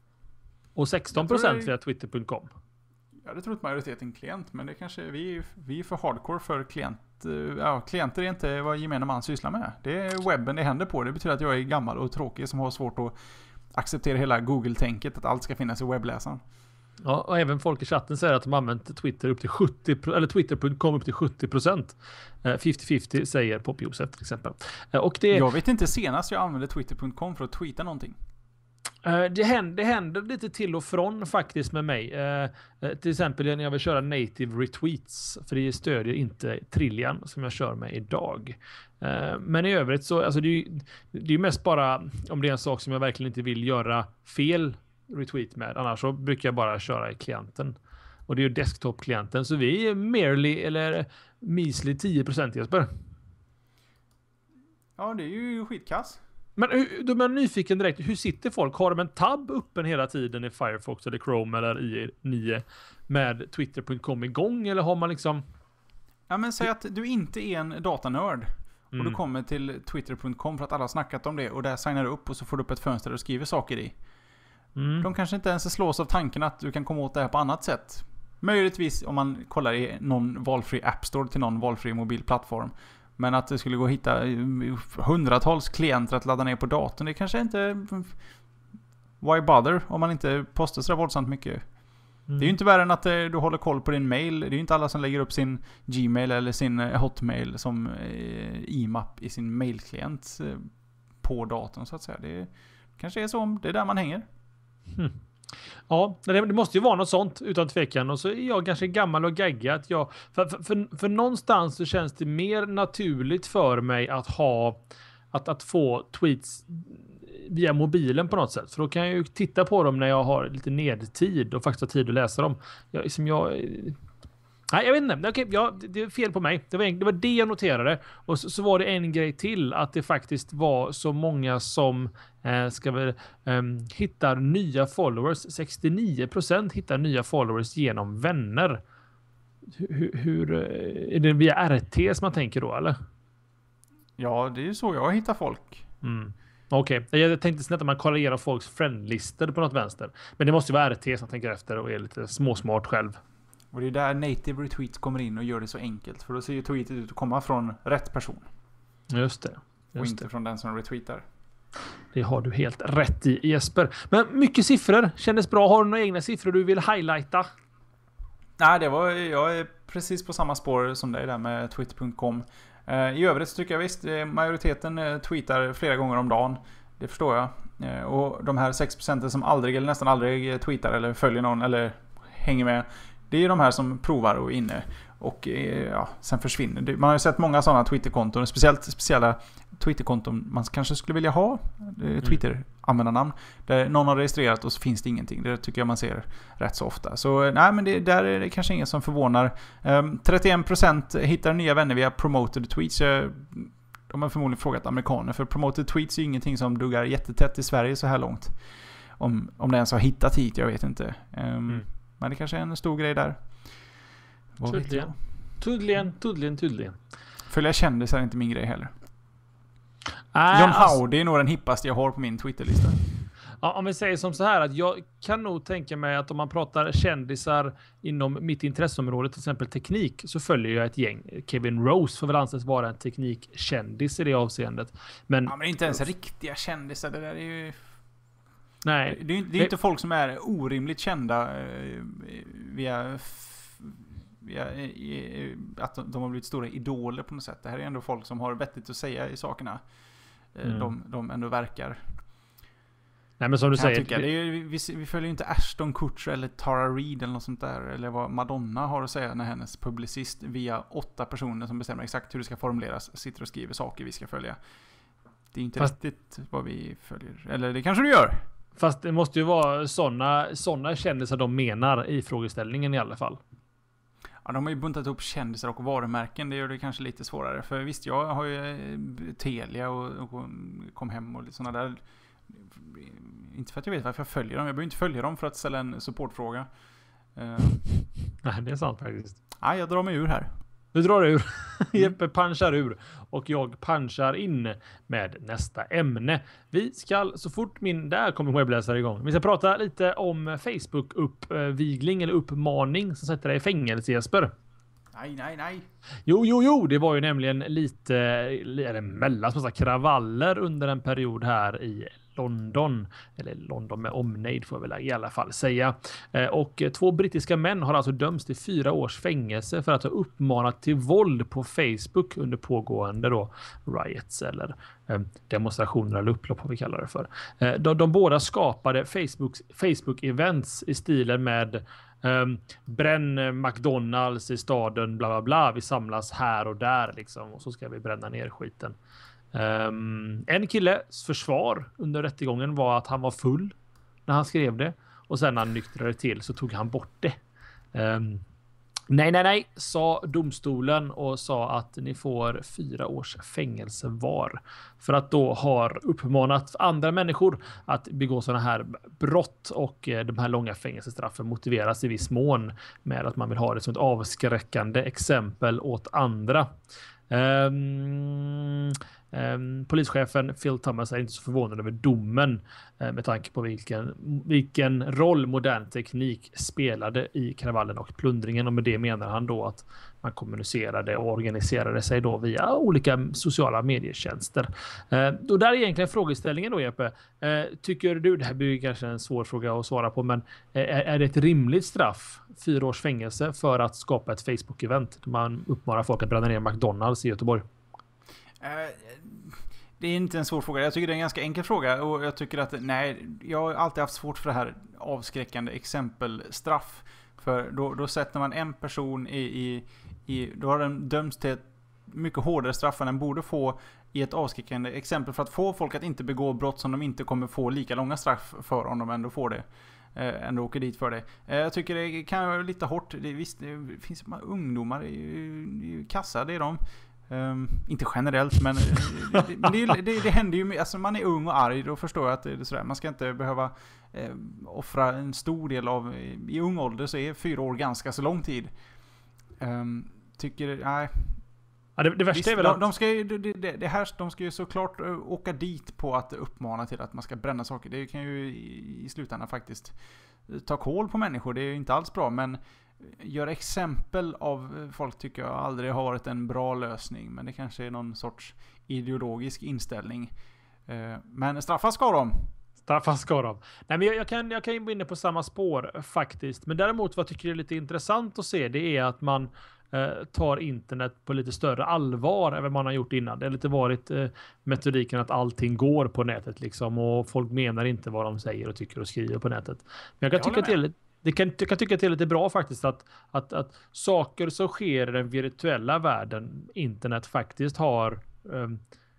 Och sexton procent via twitter punkt com. Jag hade trott majoriteten klient, men det kanske vi, vi är för hardcore för klient. Ja, klienter är inte vad gemene man sysslar med. Det är webben det händer på. Det betyder att jag är gammal och tråkig som har svårt att acceptera hela Google-tänket, att allt ska finnas i webbläsaren. Ja, och även folk i chatten säger att de använt Twitter upp till sjuttio eller twitter punkt com upp till sjuttio procent. femtio femtio säger Pop-Josef till exempel. Och det... Jag vet inte senast jag använde twitter punkt com för att tweeta någonting. Det händer, det händer lite till och från faktiskt med mig. Eh, till exempel när jag vill köra native retweets, för det stödjer inte Trillian som jag kör med idag. Eh, men i övrigt så, alltså det är ju det är mest bara om det är en sak som jag verkligen inte vill göra fel retweet med. Annars så brukar jag bara köra i klienten. Och det är ju desktop-klienten, så vi är merely eller measly tio procent, Jesper. Ja, det är ju skitkass. Men då är man nyfiken direkt. Hur sitter folk? Har de en tab öppen hela tiden i Firefox eller Chrome eller i nio med twitter punkt com igång? Eller har man liksom... Ja, men säg att du inte är en datanörd. Och Mm. du kommer till twitter punkt com för att alla har snackat om det. Och där signar du upp och så får du upp ett fönster och skriver saker i. Mm. De kanske inte ens slås av tanken att du kan komma åt det här på annat sätt. Möjligtvis om man kollar i någon valfri App Store till någon valfri mobilplattform. Men att det skulle gå att hitta hundratals klienter att ladda ner på datorn, det kanske inte... Why bother om man inte postar så våldsamt mycket. Mm. Det är ju inte värre än att du håller koll på din mail. Det är ju inte alla som lägger upp sin Gmail eller sin Hotmail som I M A P i sin mailklient på datorn så att säga. Det kanske är så om det är där man hänger. Mm. Ja, det måste ju vara något sånt utan tvekan. Och så är jag ganska gammal och gaggig att jag, för, för, för, för någonstans så känns det mer naturligt för mig att ha att, att få tweets via mobilen på något sätt. För då kan jag ju titta på dem när jag har lite nedtid och faktiskt har tid att läsa dem. Jag, som jag, nej, jag vet inte. Okej, ja, det, det är fel på mig. Det var, det var det jag noterade. Och så, så var det en grej till. Att det faktiskt var så många som eh, ska väl, eh, hittar nya followers. sextionio procent hittar nya followers genom vänner. Hur, hur är det via R T som man tänker då, eller? Ja, det är ju så jag hittar folk. Mm. Okej, okay. Jag tänkte snett att man kollar folks friendlister på något vänster. Men det måste ju vara R T som tänker efter och är lite småsmart själv. Och det är där native retweets kommer in och gör det så enkelt. För då ser ju tweetet ut att komma från rätt person. Just det. Just och inte det. från den som retweetar. Det har du helt rätt i, Jesper. Men mycket siffror. Kändes bra. Har du några egna siffror du vill highlighta? Nej, det var, jag är precis på samma spår som dig där med twitter punkt com. I övrigt så tycker jag visst, majoriteten tweetar flera gånger om dagen. Det förstår jag. Och de här sex procent som aldrig eller nästan aldrig tweetar eller följer någon eller hänger med. Det är de här som provar och är inne. Och ja, sen försvinner. Man har ju sett många sådana Twitterkonton. Speciellt speciella Twitterkonton man kanske skulle vilja ha. Twitter-användarnamn. Där någon har registrerat och så finns det ingenting. Det tycker jag man ser rätt så ofta. Så nej, men det, där är det kanske ingen som förvånar. Um, trettioen procent hittar nya vänner via promoted tweets. De har förmodligen frågat amerikaner. För promoted tweets är ingenting som duggar jättetätt i Sverige så här långt. Om, om det ens har hittat hit, jag vet inte. Um, mm. Men det kanske är en stor grej där. Tydligen. Tydligen, tydligen, tydligen. Följa kändisar är inte min grej heller. Äh, John alltså, Howard är nog den hippaste jag har på min Twitterlista. Ja, om vi säger som så här att jag kan nog tänka mig att om man pratar kändisar inom mitt intresseområde, till exempel teknik, så följer jag ett gäng. Kevin Rose får väl anses vara en teknikkändis i det avseendet. Men, ja, men inte ens riktiga kändisar. Det där är ju... Nej. Det är ju det är inte folk som är orimligt kända eh, via... Ja, att de har blivit stora idoler på något sätt. Det här är ändå folk som har vettigt att säga i sakerna. Mm. De, de ändå verkar. Nej, men som du säger. Det är, vi, vi följer inte Ashton Kutcher eller Tara Reid eller något sånt där. Eller vad Madonna har att säga när hennes publicist via åtta personer som bestämmer exakt hur det ska formuleras sitter och skriver saker vi ska följa. Det är inte Fast, riktigt vad vi följer. Eller det kanske du gör. Fast det måste ju vara sådana såna kändisar de menar i frågeställningen i alla fall. Ja, de har ju buntat ihop kändisar och varumärken. Det gör det kanske lite svårare. För visst, jag har ju Telia och, och kom hem och lite sådana där. Inte för att jag vet varför jag följer dem. Jag behöver inte följa dem för att ställa en supportfråga. Uh, Nej, det är sant faktiskt. Nej, jag drar mig ur här. Du drar ur. Jeppe punchar ur. Och jag punchar in med nästa ämne. Vi ska, så fort min där kommer webbläsare igång. Vi ska prata lite om Facebook-uppvigling eller uppmaning som sätter dig i fängelse, Jesper. Nej, nej, nej. Jo, jo, jo. Det var ju nämligen lite, eller mellan massa kravaller under en period här i London, eller London med omnejd får jag väl i alla fall säga. Och två brittiska män har alltså dömts till fyra års fängelse för att ha uppmanat till våld på Facebook under pågående då riots eller demonstrationer eller upplopp vad vi kallar det för. De, de båda skapade Facebooks, Facebook-events i stilen med Um, bränn McDonalds i staden bla bla bla, vi samlas här och där liksom, och så ska vi bränna ner skiten. Um, en killes försvar under rättegången var att han var full när han skrev det och sen när han nyktrade till så tog han bort det. Um, Nej, nej, nej, sa domstolen och sa att ni får fyra års fängelse var. För att då har uppmanat andra människor att begå sådana här brott, och de här långa fängelsestraffen motiveras i viss mån med att man vill ha det som ett avskräckande exempel åt andra. Um, um, polischefen Phil Thomas är inte så förvånad över domen uh, med tanke på vilken, vilken roll modern teknik spelade i kravallen och plundringen, och med det menar han då att man kommunicerade och organiserade sig då via olika sociala medietjänster. Uh, och där är egentligen frågeställningen då, Jeppe. Uh, tycker du, det här blir kanske en svår fråga att svara på, men uh, är, är det ett rimligt straff, fyra års fängelse, för att skapa ett Facebook-event där man uppmanar folk att bränna ner McDonalds i Göteborg? Uh, det är inte en svår fråga. Jag tycker det är en ganska enkel fråga, och jag tycker att nej, jag har alltid haft svårt för det här avskräckande exempelstraff. För då, då sätter man en person i, i, i då har den dömts till ett mycket hårdare straff än den borde få i ett avskräckande exempel, för att få folk att inte begå brott som de inte kommer få lika långa straff för om de ändå får det. Eh, ändå åker dit för det. Eh, jag tycker det kan vara lite hårt. Det, visst, det finns ungdomar, det är ju, det är ju kassa, det är de. Um, inte generellt, men det, det, det, det händer ju. Alltså man är ung och arg, då förstår jag att det är sådär. Man ska inte behöva eh, offra en stor del av, i ung ålder så är fyra år ganska så lång tid. Um, tycker, nej. Ja, det, det värsta visst, är väl att... de, de, ska ju, det, det, det här, de ska ju såklart åka dit på att uppmana till att man ska bränna saker. Det kan ju i, i slutändan faktiskt ta kål på människor. Det är ju inte alls bra, men göra exempel av folk tycker jag aldrig har varit en bra lösning. Men det kanske är någon sorts ideologisk inställning. Men straffas ska de. Straffas ska de. Nej, men jag, jag kan jag kan gå in på samma spår faktiskt. Men däremot vad jag tycker är lite intressant att se, det är att man eh, tar internet på lite större allvar än vad man har gjort innan. Det har lite varit eh, metodiken att allting går på nätet liksom, och folk menar inte vad de säger och tycker och skriver på nätet. Men jag kan jag tycka att det är lite Det kan, jag kan tycka att det är lite bra faktiskt att, att, att saker som sker i den virtuella världen, internet, faktiskt har um,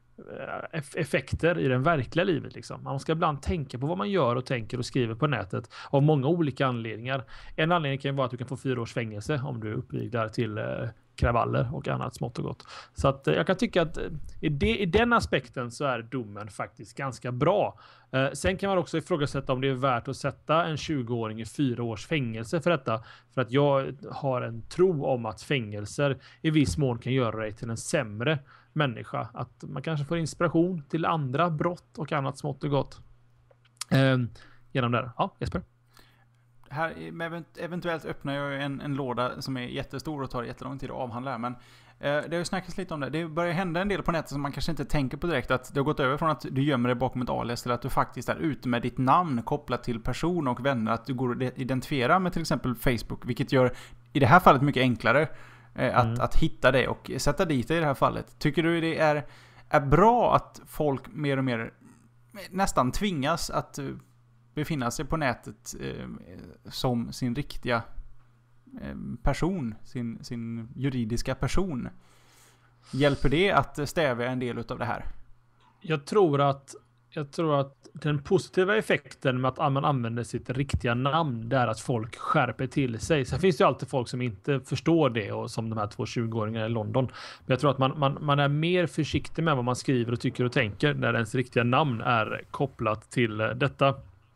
effekter i den verkliga livet. Liksom. Man ska ibland tänka på vad man gör och tänker och skriver på nätet av många olika anledningar. En anledning kan vara att du kan få fyra års fängelse om du uppviglar till uh, kravaller och annat smått och gott. Så att uh, jag kan tycka att uh, i, det, i den aspekten så är domen faktiskt ganska bra. Uh, sen kan man också ifrågasätta om det är värt att sätta en tjugoåring i fyra års fängelse för detta. För att jag har en tro om att fängelser i viss mån kan göra dig till en sämre människa. Att man kanske får inspiration till andra brott och annat smått och gott. Uh, genom det. Ja, Jesper. Här eventuellt öppnar jag en, en låda som är jättestor och tar jättelång tid att avhandla. Men eh, det har ju snackats lite om det. Det börjar hända en del på nätet som man kanske inte tänker på direkt. Att det har gått över från att du gömmer dig bakom ett alias till att du faktiskt är ute med ditt namn kopplat till person och vänner. Att du går att identifiera med till exempel Facebook. Vilket gör i det här fallet mycket enklare eh, att, mm. att hitta det och sätta dit det i det här fallet. Tycker du det är, är bra att folk mer och mer nästan tvingas att befinna sig på nätet eh, som sin riktiga eh, person, sin, sin juridiska person? Hjälper det att stävja en del av det här? Jag tror att jag tror att den positiva effekten med att man använder sitt riktiga namn, det är att folk skärper till sig. Sen finns det ju alltid folk som inte förstår det, och som de här två tjugoåringarna i London. Men jag tror att man, man, man är mer försiktig med vad man skriver och tycker och tänker när ens riktiga namn är kopplat till detta.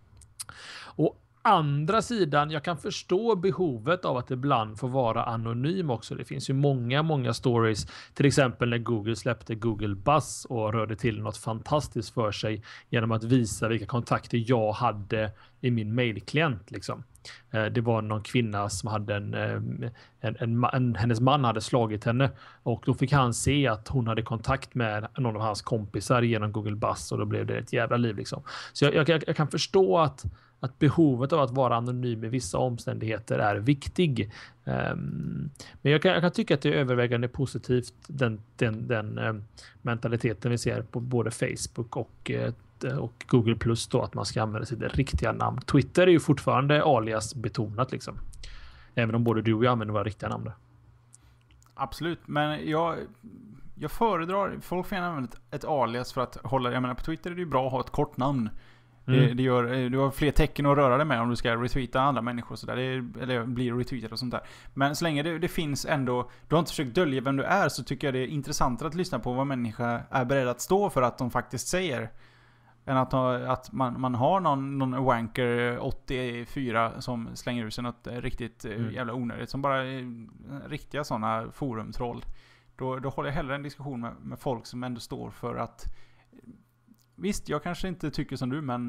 Och andra sidan, jag kan förstå behovet av att ibland få vara anonym också. Det finns ju många, många stories. Till exempel när Google släppte Google Buzz och rörde till något fantastiskt för sig genom att visa vilka kontakter jag hade i min mailklient. Liksom. Det var någon kvinna som hade en, en, en, en... Hennes man hade slagit henne. Och då fick han se att hon hade kontakt med någon av hans kompisar genom Google Buzz. Och då blev det ett jävla liv. Liksom. Så jag, jag, jag kan förstå att att behovet av att vara anonym i vissa omständigheter är viktig. Um, men jag kan, jag kan tycka att det är övervägande positivt den, den, den um, mentaliteten vi ser på både Facebook och, uh, och Google Plus då, att man ska använda sitt riktiga namn. Twitter är ju fortfarande alias betonat liksom. Även om både du och jag använder våra riktiga namn där. Absolut, men jag, jag föredrar, folk får gärna använda ett, ett alias för att hålla, jag menar på Twitter är det ju bra att ha ett kort namn. Mm. Det, det gör, du har fler tecken att röra dig med om du ska retweeta andra människor så där. Det, eller blir retweetat och sånt där. Men så länge det, det finns ändå, du har inte försökt dölja vem du är, så tycker jag det är intressant att lyssna på vad människa är beredd att stå för att de faktiskt säger. Än att, att man, man har någon, någon wanker åttiofyra som slänger ut sig något riktigt mm. jävla onödigt. Som bara är riktiga sådana forumtroll. Då, då håller jag hellre en diskussion med, med folk som ändå står för att visst, jag kanske inte tycker som du, men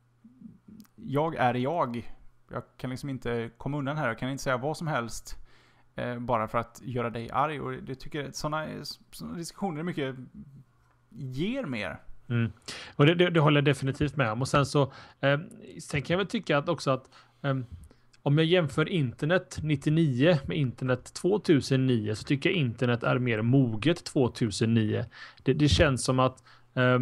jag är jag. Jag kan liksom inte komma undan här. Jag kan inte säga vad som helst eh, bara för att göra dig arg. Och det tycker jag, sådana, sådana diskussioner är mycket ger mer. Mm. Och det, det, det håller jag definitivt med om. Och sen så eh, sen kan jag väl tycka att också att eh, om jag jämför internet nittionio med internet tvåtusennio, så tycker jag internet är mer moget tvåtusennio. Det, det känns som att eh,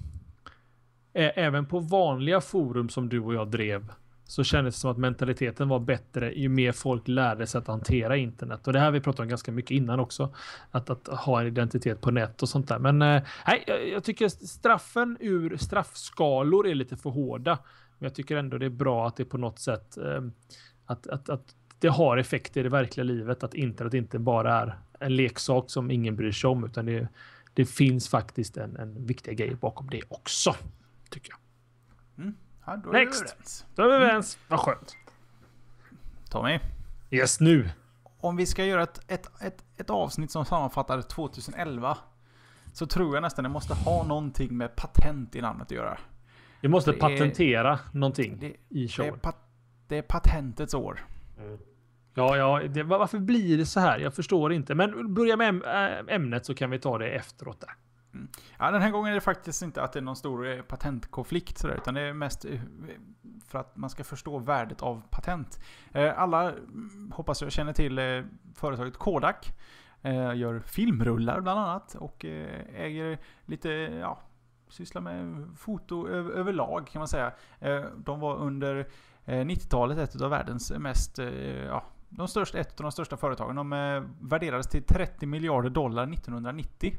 även på vanliga forum som du och jag drev, så kändes det som att mentaliteten var bättre ju mer folk lärde sig att hantera internet. Och det här vi pratade om ganska mycket innan också. Att, att ha en identitet på nät och sånt där. Men eh, nej, jag, jag tycker straffen ur straffskalor är lite för hårda. Men jag tycker ändå det är bra att det på något sätt eh, att, att, att det har effekter i det verkliga livet. Att internet inte bara är en leksak som ingen bryr sig om, utan det, det finns faktiskt en, en viktig grej bakom det också, tycker jag. Mm. Ja, då är Next. vi överens. Då är vi överens. Vad skönt. Tommy. Yes, nu. Om vi ska göra ett, ett, ett, ett avsnitt som sammanfattar tjugoelva, så tror jag nästan det måste ha någonting med patent i namnet att göra. Vi måste det patentera är, någonting det, i showen. Det är, pat, det är patentets år. Mm. Ja, ja. Det, varför blir det så här? Jag förstår inte. Men börja med ämnet så kan vi ta det efteråt där. Mm. Ja, den här gången är det faktiskt inte att det är någon stor patentkonflikt sådär, utan det är mest för att man ska förstå värdet av patent. Alla, hoppas jag, känner till företaget Kodak. Gör filmrullar bland annat och äger lite, ja, sysslar med foto överlag kan man säga. De var under nittiotalet ett av världens mest, ja, de största, ett av de största företagen. De värderades till trettio miljarder dollar nittonhundranittio.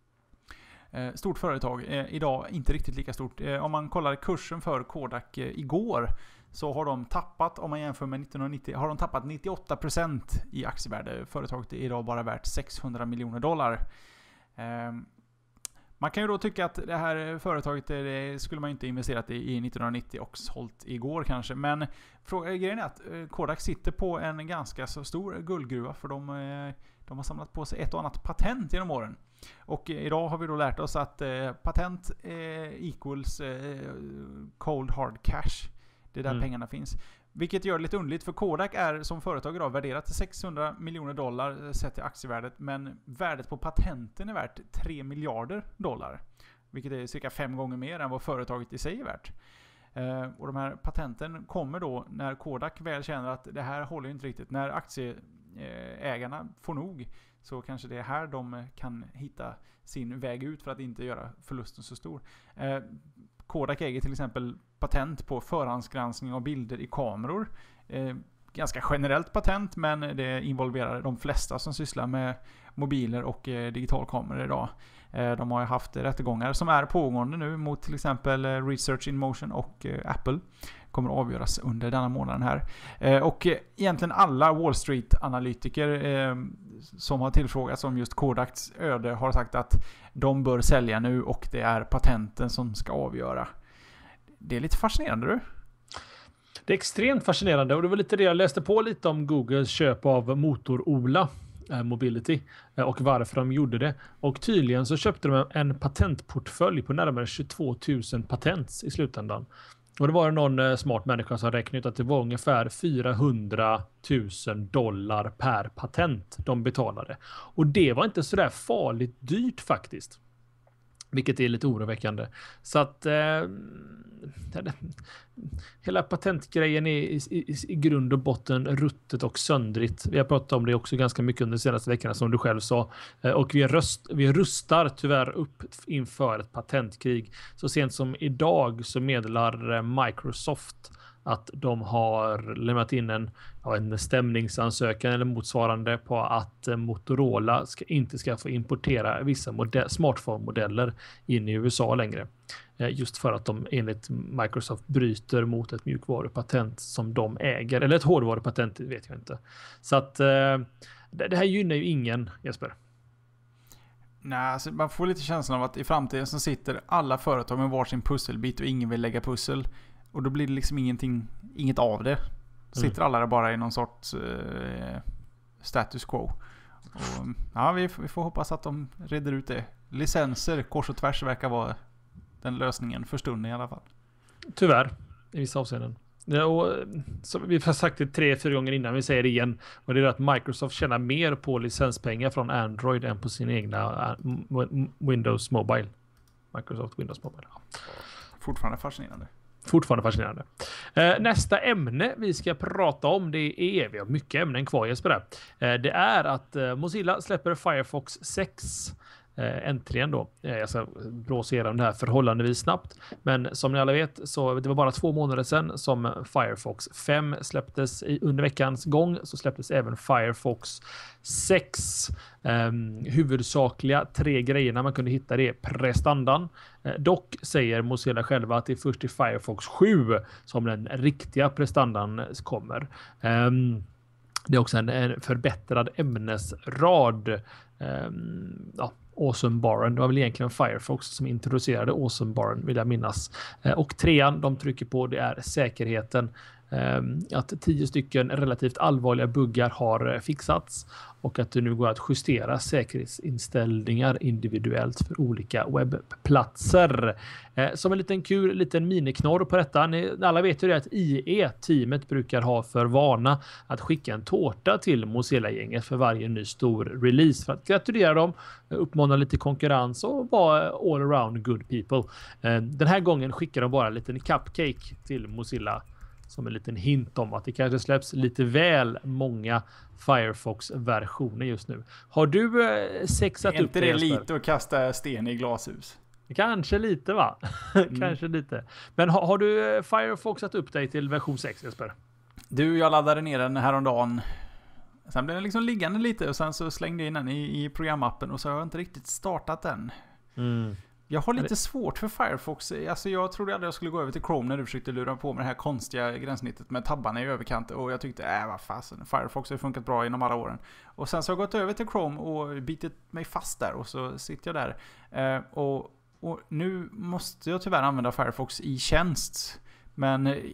Stort företag. Idag inte riktigt lika stort. Om man kollar kursen för Kodak igår, så har de tappat, om man jämför med nittonhundranittio, har de tappat nittioåtta procent i aktievärde. Företaget är idag bara värt sexhundra miljoner dollar. Man kan ju då tycka att det här företaget, det skulle man inte investerat i nittonhundranittio och sålt igår kanske. Men grejen är att Kodak sitter på en ganska så stor guldgruva, för de, de har samlat på sig ett och annat patent genom åren. Och idag har vi då lärt oss att eh, patent eh, equals eh, cold hard cash. Det är där mm. pengarna finns. Vilket gör det lite underligt, för Kodak är som företag idag värderat till sexhundra miljoner dollar sett till aktievärdet. Men värdet på patenten är värt tre miljarder dollar. Vilket är cirka fem gånger mer än vad företaget i sig är värt. Eh, och de här patenten kommer då när Kodak väl känner att det här håller inte riktigt. När aktieägarna får nog, så kanske det är här de kan hitta sin väg ut för att inte göra förlusten så stor. Eh, Kodak äger till exempel patent på förhandsgranskning av bilder i kameror. Eh, ganska generellt patent, men det involverar de flesta som sysslar med mobiler och eh, digitalkameror idag. Eh, de har ju haft rättegångar som är pågående nu mot till exempel eh, Research in Motion och eh, Apple. Kommer att avgöras under denna månaden här. Eh, och eh, egentligen alla Wall Street-analytiker eh, som har tillfrågats om just Kodaks öde har sagt att de bör sälja nu och det är patenten som ska avgöra. Det är lite fascinerande, du. Det är extremt fascinerande, och det var lite det jag läste på lite om Googles köp av Motorola eh, Mobility eh, och varför de gjorde det. Och tydligen så köpte de en patentportfölj på närmare tjugotvå tusen patent i slutändan. Och det var någon eh, smart människa som räknade ut att det var ungefär fyrahundra tusen dollar per patent de betalade. Och det var inte så där farligt dyrt faktiskt. Vilket är lite oroväckande. Så att eh, hela patentgrejen är i, i, i grund och botten ruttet och söndrigt. Vi har pratat om det också ganska mycket under de senaste veckorna, som du själv sa. Eh, och vi, röst, vi rustar tyvärr upp inför ett patentkrig. Så sent som idag så meddelar Microsoft att de har lämnat in en, ja, en stämningsansökan eller motsvarande på att Motorola ska, inte ska få importera vissa modell, smartphone-modeller in i U S A längre. just för att de enligt Microsoft bryter mot ett mjukvarupatent som de äger, eller ett hårdvarupatent, vet jag inte. Så att det här gynnar ju ingen, Jesper. Nej, alltså man får lite känslan av att i framtiden så sitter alla företag med varsin pusselbit och ingen vill lägga pussel. Och då blir det liksom ingenting, inget av det. Sitter mm. alla där bara i någon sorts eh, status quo. Och, ja, vi, vi får hoppas att de reder ut det. Licenser kors och tvärs verkar vara den lösningen för stunden i alla fall. Tyvärr, i vissa avseenden. Ja, och, så vi har sagt det tre, fyra gånger innan, vi säger det igen. Och det är att Microsoft tjänar mer på licenspengar från Android än på sin egna uh, Windows Mobile. Microsoft Windows Mobile. Fortfarande fascinerande. Fortfarande fascinerande. Eh, nästa ämne vi ska prata om, det är, vi har mycket ämnen kvar Jesper där. Eh, det är att eh, Mozilla släpper Firefox sex. Eh, äntligen då. Eh, jag ska blåsa igenom det här förhållandevis snabbt. Men som ni alla vet så det var bara två månader sedan som Firefox fem släpptes. I, under veckans gång så släpptes även Firefox sex. Eh, huvudsakliga tre grejerna man kunde hitta det är prestandan. Eh, dock säger Mozilla själva att det är först i Firefox sju som den riktiga prestandan kommer. Eh, det är också en, en förbättrad ämnesrad. Um, ja, Awesome Baren. Det var väl egentligen Firefox som introducerade Awesome Baren, vill jag minnas. Uh, och trean de trycker på, det är säkerheten. Um, att tio stycken relativt allvarliga buggar har uh, fixats och att det nu går att justera säkerhetsinställningar individuellt för olika webbplatser. Uh, som en liten kul liten miniknorr på detta. Ni, alla vet ju det att I E-teamet brukar ha för vana att skicka en tårta till Mozilla-gänget för varje ny stor release för att gratulera dem, uppmana lite konkurrens och vara all around good people. Uh, den här gången skickar de bara en liten cupcake till Mozilla som en liten hint om att det kanske släpps lite väl många Firefox-versioner just nu. Har du eh, sexat upp det? Är inte det lite att kasta sten i glashus? Kanske lite va? Mm. Kanske lite. Men har, har du Firefoxat upp dig till version sex, Jesper? Du, jag laddade ner den häromdagen. Sen blev den liksom liggande lite och sen så slängde jag in den i, i programappen och så har jag inte riktigt startat den. Mm. Jag har lite svårt för Firefox. Alltså jag trodde aldrig jag skulle gå över till Chrome när du försökte lura på med det här konstiga gränssnittet med tabbarna i överkant. Och jag tyckte, äh vad fasen, Firefox har funkat bra inom alla åren. Och sen så har jag gått över till Chrome och bitit mig fast där. Och så sitter jag där. Eh, och, och nu måste jag tyvärr använda Firefox i tjänst. Men eh,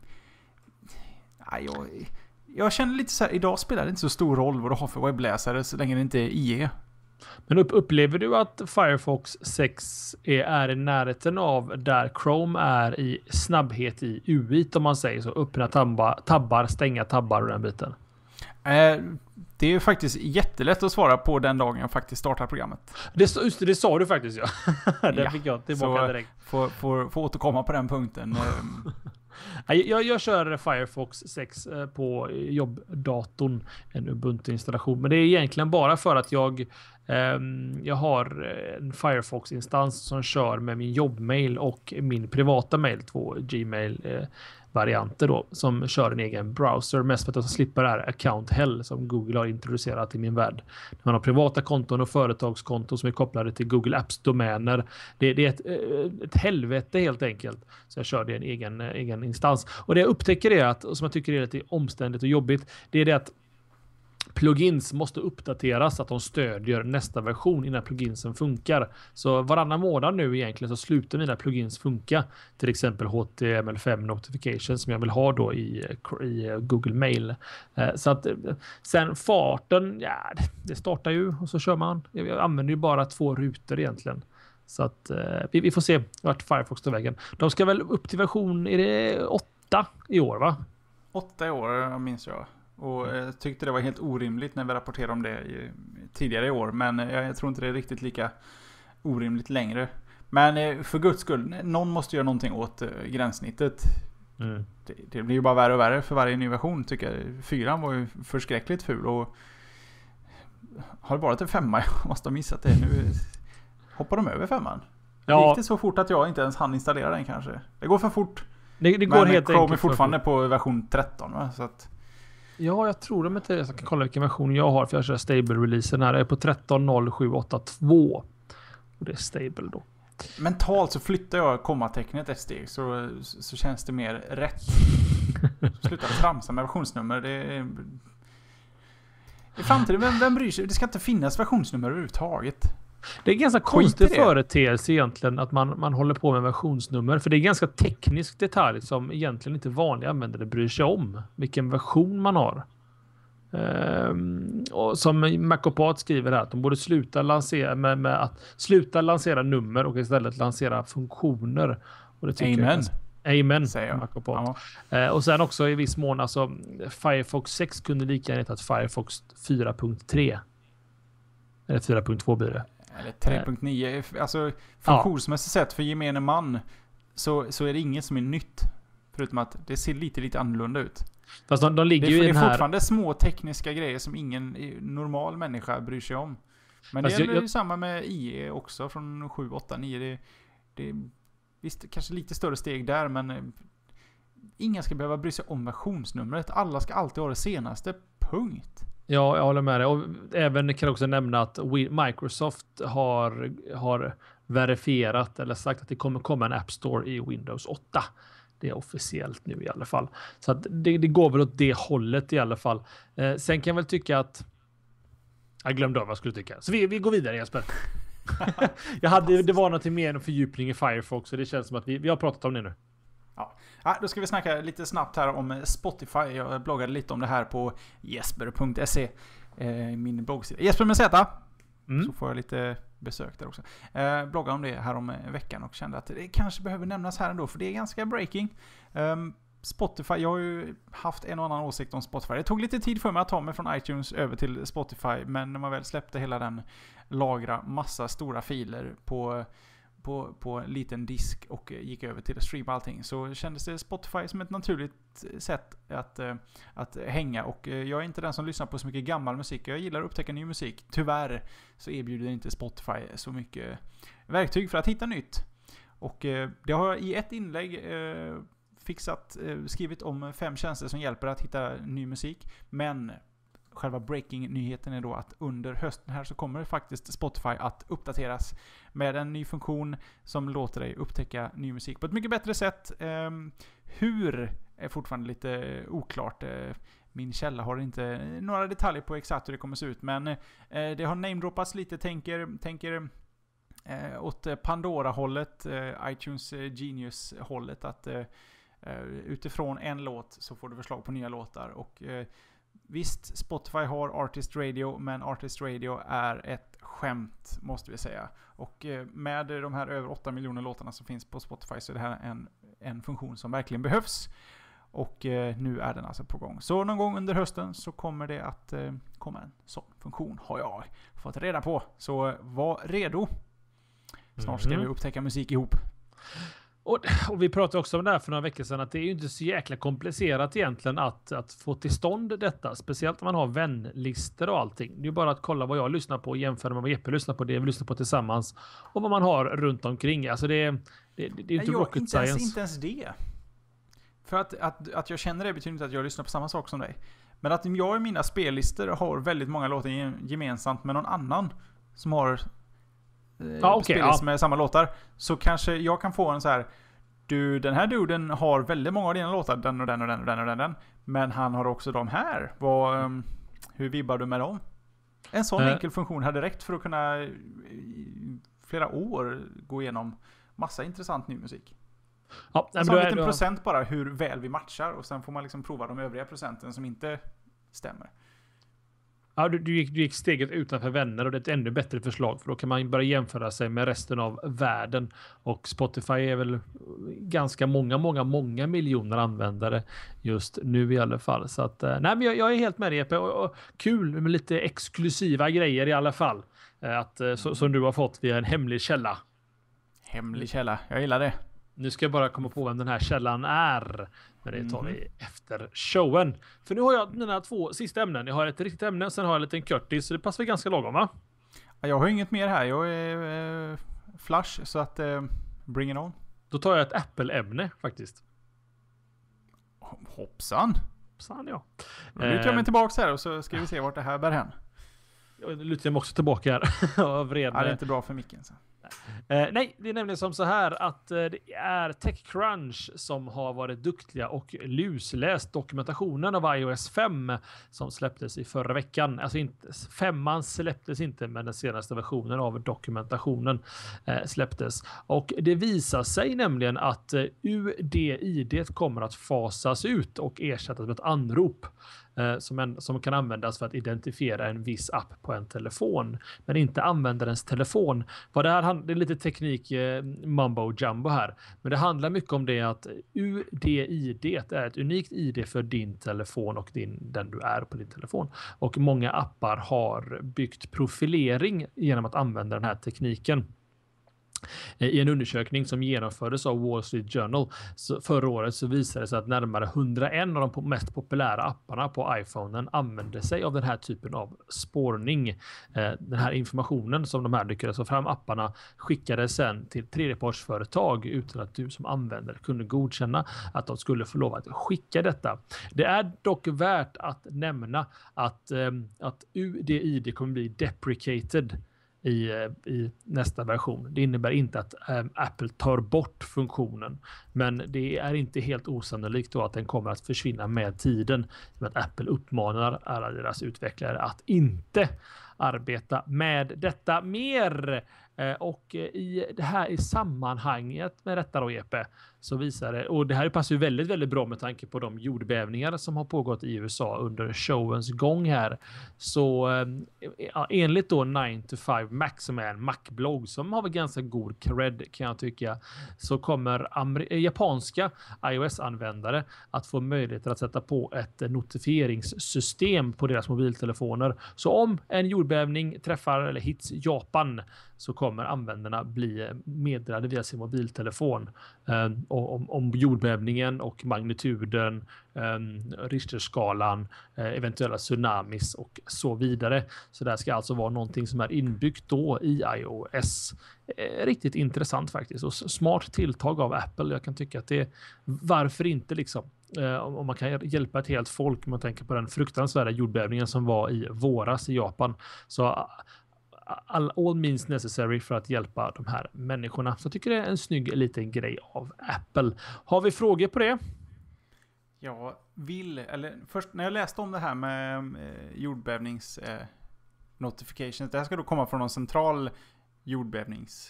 jag, jag känner lite så här, idag spelar det inte så stor roll vad du har för webbläsare så länge det inte är I E. Men upp, upplever du att Firefox sex är, är i närheten av där Chrome är i snabbhet i U I om man säger så? Öppna tabbar, tabbar stänga tabbar och den biten. Eh, det är ju faktiskt jättelätt att svara på den dagen jag faktiskt startar programmet. Det, just det, det sa du faktiskt, ja. Det ja, fick jag tillbaka direkt. Får, får, får återkomma på den punkten. Jag, jag kör Firefox sex på jobbdatorn, en Ubuntu-installation. Men det är egentligen bara för att jag, eh, jag har en Firefox-instans som kör med min jobbmail och min privata mail, två Gmail eh, varianter då, som kör en egen browser, mest för att jag ska slippa det här account hell som Google har introducerat i min värld. Man har privata konton och företagskonton som är kopplade till Google Apps-domäner. Det, det är ett, ett helvete helt enkelt. Så jag kör det i en egen, egen instans. Och det jag upptäcker är att, och som jag tycker är lite omständigt och jobbigt, det är det att plugins måste uppdateras så att de stödjer nästa version innan pluginsen funkar. Så varannan månad nu egentligen så slutar mina plugins funka. Till exempel H T M L fem notification som jag vill ha då i, i Google Mail. Så att sen farten, ja, det startar ju och så kör man. Jag använder ju bara två rutor egentligen. Så att vi, vi får se vart Firefox tar vägen. De ska väl upp till version, är det åtta i år va? Åtta i år minns jag. Och jag tyckte det var helt orimligt när vi rapporterade om det i, tidigare i år. Men jag, jag tror inte det är riktigt lika orimligt längre. Men för guds skull, någon måste göra någonting åt uh, gränssnittet. Mm. Det, det blir ju bara värre och värre för varje ny version tycker jag. Fyran var ju förskräckligt ful och har det varit en femma? Jag måste ha missat det. Nu hoppar de över femman. Ja. Det gick det så fort att jag inte ens hann installera den kanske. Det går för fort. Det, det går men helt Chrome är fortfarande på version tretton va? Så att ja, jag tror de inte. Jag kan kolla vilken version jag har för jag kör stable-releasen här. Jag är på tretton noll sju åtta två. Och det är stable då. Mentalt så flyttar jag kommatecknet ett steg så, så känns det mer rätt. Sluta tramsa med versionsnummer. Det är, i framtiden, vem, vem bryr sig? Det ska inte finnas versionsnummer överhuvudtaget. Det är ganska konstig företeelse egentligen att man, man håller på med versionsnummer. För det är ganska teknisk detalj som egentligen inte vanliga användare bryr sig om. Vilken version man har. Um, och som Macopat skriver här att de borde sluta lansera med, med att sluta lansera nummer och istället lansera funktioner. Och det tycker Amen. Jag Amen, säger jag. Macopat. Ja. Uh, och sen också i viss mån, alltså Firefox sex kunde lika gärna hetat Firefox fyra punkt tre. Eller fyra punkt två blir det. Eller tre punkt nio. Alltså funktionsmässigt sett för gemene man så, så är det inget som är nytt. Förutom att det ser lite lite annorlunda ut. Fast de, de ligger det, ju det i den är här... fortfarande små tekniska grejer som ingen normal människa bryr sig om. Men Fast det är jag, ju samma med I E också från sju, åtta, nio. Det, det, visst, kanske lite större steg där, men ingen ska behöva bry sig om versionsnumret. Alla ska alltid ha det senaste. Punkt. Ja, jag håller med dig. Och även kan jag också nämna att Microsoft har, har verifierat eller sagt att det kommer komma en App Store i Windows åtta. Det är officiellt nu i alla fall. Så att det, det går väl åt det hållet i alla fall. Eh, sen kan jag väl tycka att... Jag glömde av vad jag skulle tycka. Så vi, vi går vidare, Jesper. jag hade, det var något mer än fördjupning i Firefox. Så det känns som att vi, vi har pratat om det nu. Ja. Ja, då ska vi snacka lite snabbt här om Spotify. Jag bloggade lite om det här på jesper punkt se. Eh, min bloggsida. Jesper med Z. Mm. Så får jag lite besök där också. Eh, bloggade om det här om veckan och kände att det kanske behöver nämnas här ändå. För det är ganska breaking. Um, Spotify, jag har ju haft en och annan åsikt om Spotify. Det tog lite tid för mig att ta mig från iTunes över till Spotify. Men när man väl släppte hela den lagra massa stora filer på... På, på en liten disk och gick över till att streama allting, så kändes det Spotify som ett naturligt sätt att, att hänga. Och jag är inte den som lyssnar på så mycket gammal musik. Jag gillar att upptäcka ny musik. Tyvärr så erbjuder inte Spotify så mycket verktyg för att hitta nytt. Och det har jag i ett inlägg fixat, skrivit om fem tjänster som hjälper att hitta ny musik. Men själva breaking-nyheten är då att under hösten här så kommer faktiskt Spotify att uppdateras med en ny funktion som låter dig upptäcka ny musik på ett mycket bättre sätt. Um, hur är fortfarande lite oklart. Uh, min källa har inte några detaljer på exakt hur det kommer se ut, men uh, det har namedroppats lite. Tänker, tänker uh, åt Pandora-hållet, uh, iTunes Genius-hållet, att uh, uh, utifrån en låt så får du förslag på nya låtar. Och uh, visst, Spotify har Artist Radio, men Artist Radio är ett skämt, måste vi säga. Och med de här över åtta miljoner låtarna som finns på Spotify så är det här en, en funktion som verkligen behövs. Och nu är den alltså på gång. Så någon gång under hösten så kommer det att komma en sån funktion, har jag fått reda på. Så var redo. Snart ska mm. vi upptäcka musik ihop. Och, och vi pratade också om det här för några veckor sedan, att det är ju inte så jäkla komplicerat egentligen att, att få till stånd detta. Speciellt om man har vänlistor och allting. Det är ju bara att kolla vad jag lyssnar på och jämföra med vad Jeppe lyssnar på, det vi lyssnar på tillsammans och vad man har runt omkring. Alltså det, det, det, det är inte jag, rocket inte science. Ens, inte ens det. För att, att, att jag känner det betyder inte att jag lyssnar på samma sak som dig. Men att jag i mina spellistor har väldigt många låtar gemensamt med någon annan som har... Ja, okay, ja. med samma låtar, så kanske jag kan få en så här: du, den här duden har väldigt många av dina låtar, den och den och den och den och den, den men han har också de här. Vad, um, hur vibbar du med dem? En sån äh. enkel funktion hade räckt för att kunna i flera år gå igenom massa intressant ny musik. Ja, men så en liten procent bara hur väl vi matchar, och sen får man liksom prova de övriga procenten som inte stämmer. Ja, du, du, gick, du gick steget utanför vänner, och det är ett ännu bättre förslag, för då kan man börja jämföra sig med resten av världen. Och Spotify är väl ganska många, många, många miljoner användare just nu i alla fall. Så att, nej, men jag, jag är helt med dig, Jeppe, och, och kul med lite exklusiva grejer i alla fall. Att, så, som du har fått via en hemlig källa. Hemlig källa, jag gillar det. Nu ska jag bara komma på vem den här källan är. Men det tar vi mm. efter showen. För nu har jag mina två sista ämnen. Jag har ett riktigt ämne och sen har jag en liten curtis. Så det passar väl ganska lagom, va? Jag har inget mer här. Jag är eh, flash, så att eh, bring it on. Då tar jag ett Apple-ämne faktiskt. Hoppsan. Hoppsan, ja. Då lutar jag mig tillbaka här och så ska vi se vart det här bär hän. Jag lutar mig också tillbaka här. Ja, det är inte bra för micken. Så. Eh, nej, det är nämligen som så här att eh, det är TechCrunch som har varit duktiga och lusläst dokumentationen av iOS fem som släpptes i förra veckan. Alltså inte, femman släpptes inte, men den senaste versionen av dokumentationen eh, släpptes. Och det visar sig nämligen att eh, U D I D kommer att fasas ut och ersättas med ett anrop. Som, en, som kan användas för att identifiera en viss app på en telefon, men inte användarens telefon. Vad det här det är lite teknik eh, mumbo jumbo här, men det handlar mycket om det att U D I D är ett unikt I D för din telefon och din, den du är på din telefon. Och många appar har byggt profilering genom att använda den här tekniken. I en undersökning som genomfördes av Wall Street Journal så förra året så visade det sig att närmare hundraen av de mest populära apparna på iPhonen använde sig av den här typen av spårning. Den här informationen som de här lyckades få fram apparna skickades sen till tredjepartsföretag utan att du som användare kunde godkänna att de skulle få lov att skicka detta. Det är dock värt att nämna att, att U D I D kommer bli deprecated I, i nästa version. Det innebär inte att um, Apple tar bort funktionen, men det är inte helt osannolikt då att den kommer att försvinna med tiden, med att Apple uppmanar alla deras utvecklare att inte arbeta med detta mer. Eh, och i det här i sammanhanget med detta då, E P, så visar det, och det här passar ju väldigt, väldigt bra med tanke på de jordbävningar som har pågått i U S A under showens gång här. Så eh, enligt då nine to five Mac, som är en Mac-blogg som har väl ganska god cred kan jag tycka, så kommer amer- japanska iOS-användare att få möjlighet att sätta på ett notifieringssystem på deras mobiltelefoner. Så om en jordbävning träffar eller hits Japan så kommer användarna bli meddelade via sin mobiltelefon eh, om, om jordbävningen och magnituden, eh, Richterskalan, eh, eventuella tsunamis och så vidare. Så det ska alltså vara någonting som är inbyggt då i iOS. Eh, riktigt intressant faktiskt och smart tilltag av Apple. Jag kan tycka att det är, varför inte liksom, eh, om man kan hjälpa ett helt folk, man tänker på den fruktansvärda jordbävningen som var i våras i Japan. Så all, all means necessary för att hjälpa de här människorna. Så jag tycker det är en snygg liten grej av Apple. Har vi frågor på det? Jag vill, eller först när jag läste om det här med eh, jordbävnings eh, notifications, det här ska då komma från någon central jordbävnings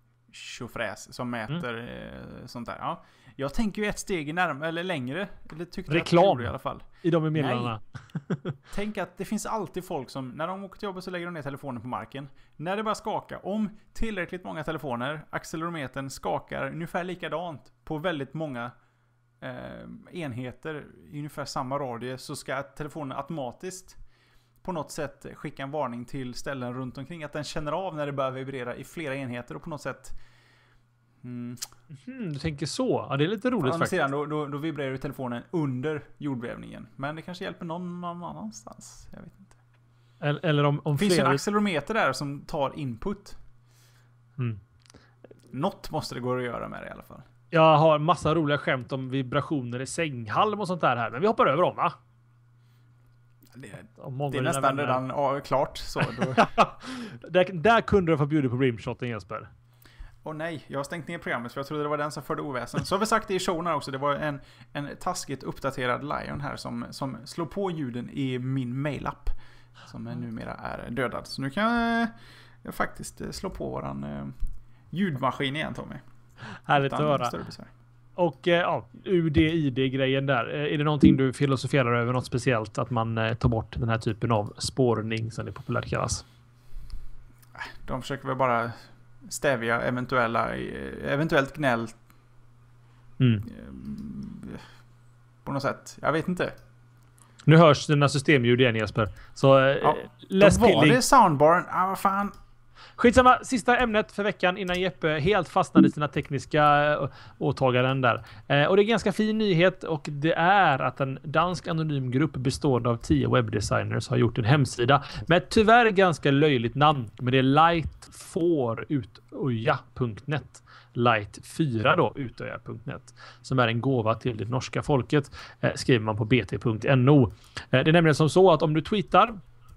tjofräs som mäter mm. eh, sånt där. Ja. Jag tänker ju ett steg närmare eller längre. Eller tyckte reklam jag att det i alla fall. I de meddelandena. Tänk att det finns alltid folk som när de åker till jobbet så lägger de ner telefonen på marken. När det bara skakar, om tillräckligt många telefoner, accelerometern skakar ungefär likadant på väldigt många eh, enheter i ungefär samma radie, så ska telefonen automatiskt på något sätt skicka en varning till ställen runt omkring, att den känner av när det börjar vibrera i flera enheter och på något sätt mm. Mm, du tänker så? Ja, det är lite roligt faktiskt. Sedan, då, då, då vibrerar ju telefonen under jordbävningen, men det kanske hjälper någon, någon annanstans, jag vet inte. Eller, eller om, om det finns flera... ju en accelerometer där som tar input. Mm. Något måste det gå att göra med det i alla fall. Jag har massa roliga skämt om vibrationer i sänghalm och sånt där här, men vi hoppar över dem, va? Det, det är nästan vänner. Redan ja, klart. Så då... där, där kunde du få bjuda på rimshoten, Jesper. Åh nej, jag har stängt ner programmet för jag trodde det var den som förde oväsen. Så har vi sagt det i showen också. Det var en, en taskigt uppdaterad Lion här som, som slår på ljuden i min mailapp. Som numera är dödad. Så nu kan jag, jag faktiskt slå på våran eh, ljudmaskin igen, Tommy. Härligt att höra. Och ja, U D I D-grejen där. Är det någonting du filosoferar över, något speciellt? Att man eh, tar bort den här typen av spårning som det populärt kallas? De försöker väl bara stävja eventuella eventuellt gnäll mm. på något sätt. Jag vet inte. Nu hörs dina systemljud igen, Jesper. Så ja, läs då var det soundbaren. Ah, vad fan. Skitsamma, sista ämnet för veckan innan Jeppe helt fastnade i sina tekniska åtaganden där. Eh, och det är en ganska fin nyhet, och det är att en dansk anonym grupp bestående av tio webbdesigners har gjort en hemsida med ett tyvärr ganska löjligt namn, men det är light four utöja punkt net. Light fyra då, utöja punkt net, som är en gåva till det norska folket, eh, skriver man på b t punkt n o. Eh, det är nämligen som så att om du tweetar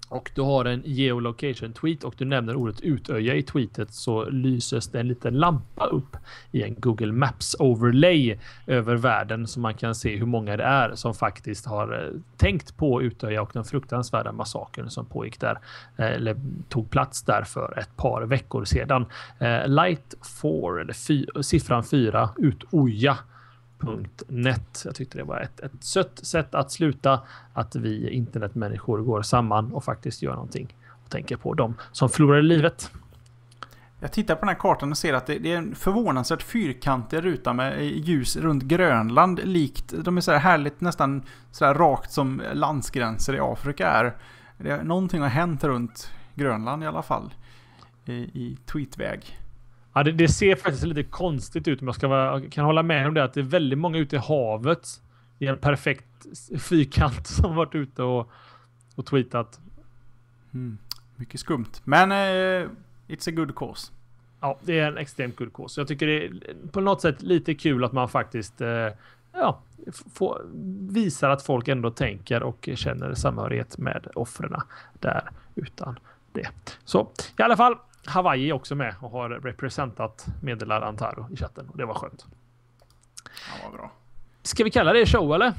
och du har en geolocation tweet och du nämner ordet Utöja i tweetet, så lyses det en liten lampa upp i en Google Maps overlay över världen, så man kan se hur många det är som faktiskt har tänkt på Utöja och den fruktansvärda massakern som pågick där, eller tog plats där för ett par veckor sedan. Light four, eller fy, siffran fyra, Utoja punkt net. Jag tyckte det var ett, ett sött sätt att sluta, att vi internetmänniskor går samman och faktiskt gör någonting och tänker på dem som förlorar livet. Jag tittar på den här kartan och ser att det, det är en förvånansvärt fyrkantig ruta med ljus runt Grönland, likt, de är så här härligt nästan så här rakt som landsgränser i Afrika är. Det är någonting har hänt runt Grönland i alla fall i, i tweetväg. Ja, det, det ser faktiskt lite konstigt ut, men jag ska vara, kan hålla med om det, att det är väldigt många ute i havet i en perfekt fyrkant som varit ute och, och tweetat. Mm, mycket skumt. Men uh, it's a good cause. Ja, det är en extremt good cause. Jag tycker det är på något sätt lite kul att man faktiskt uh, ja, får, visar att folk ändå tänker och känner samhörighet med offren där utan det. Så i alla fall, Hawaii är också med och har representat, meddelar Antaro i chatten, och det var skönt. Ja, vad bra. Ska vi kalla det show eller?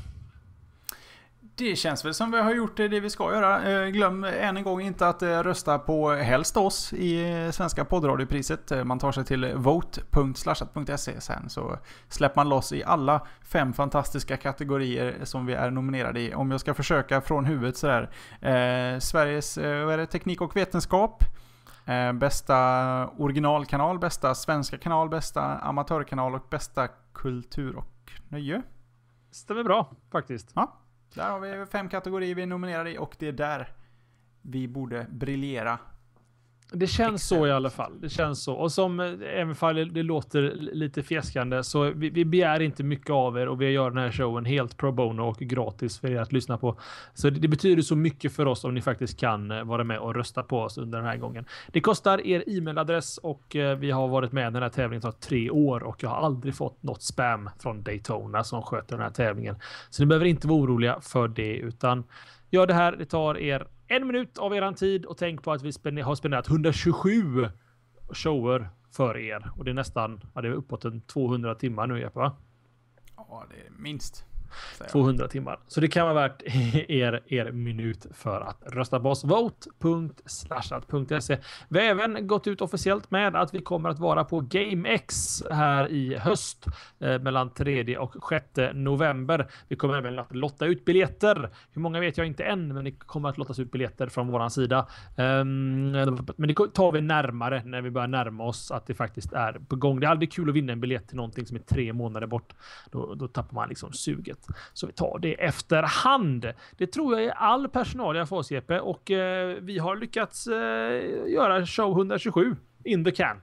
Det känns väl som vi har gjort det vi ska göra. Glöm än en gång inte att rösta på helst oss i svenska poddradiopriset. Man tar sig till vote punkt slashat punkt se sen, så släpper man loss i alla fem fantastiska kategorier som vi är nominerade i. Om jag ska försöka från huvudet så där. Eh, Sveriges eh, vad är det, teknik och vetenskap. Eh, bästa originalkanal, bästa svenska kanal, bästa amatörkanal och bästa kultur och nöje. Stämmer bra faktiskt. Ja. Där har vi fem kategorier vi är nominerade i, och det är där vi borde briljera. Det känns Excellent. Så i alla fall. Det känns så. Och som även fall det låter lite fjäskande, så vi, vi begär inte mycket av er, och vi gör den här showen helt pro bono och gratis för er att lyssna på. Så det, det betyder så mycket för oss om ni faktiskt kan vara med och rösta på oss under den här gången. Det kostar er e-mailadress, och eh, vi har varit med i den här tävlingen i tre år, och jag har aldrig fått något spam från Daytona som sköter den här tävlingen. Så ni behöver inte vara oroliga för det, utan gör det här. Det tar er en minut av er tid, och tänk på att vi spend- har spenderat hundratjugosju shower för er. Och det är nästan, ja, det är uppåt en tvåhundra timmar nu, Jeppe, va? Ja, det är minst. tvåhundra timmar. Så det kan vara värt er, er minut för att rösta på oss. vote punkt slashat punkt se. Vi har även gått ut officiellt med att vi kommer att vara på GameX här i höst eh, mellan tredje och sjätte november. Vi kommer även att lotta ut biljetter. Hur många vet jag inte än, men det kommer att lottas ut biljetter från våran sida. Um, men det tar vi närmare när vi börjar närma oss att det faktiskt är på gång. Det är aldrig kul att vinna en biljett till någonting som är tre månader bort. Då, då tappar man liksom suget. Så vi tar det efterhand. Det tror jag är all personal jag får, C P. Och eh, vi har lyckats eh, göra show hundratjugosju in the can.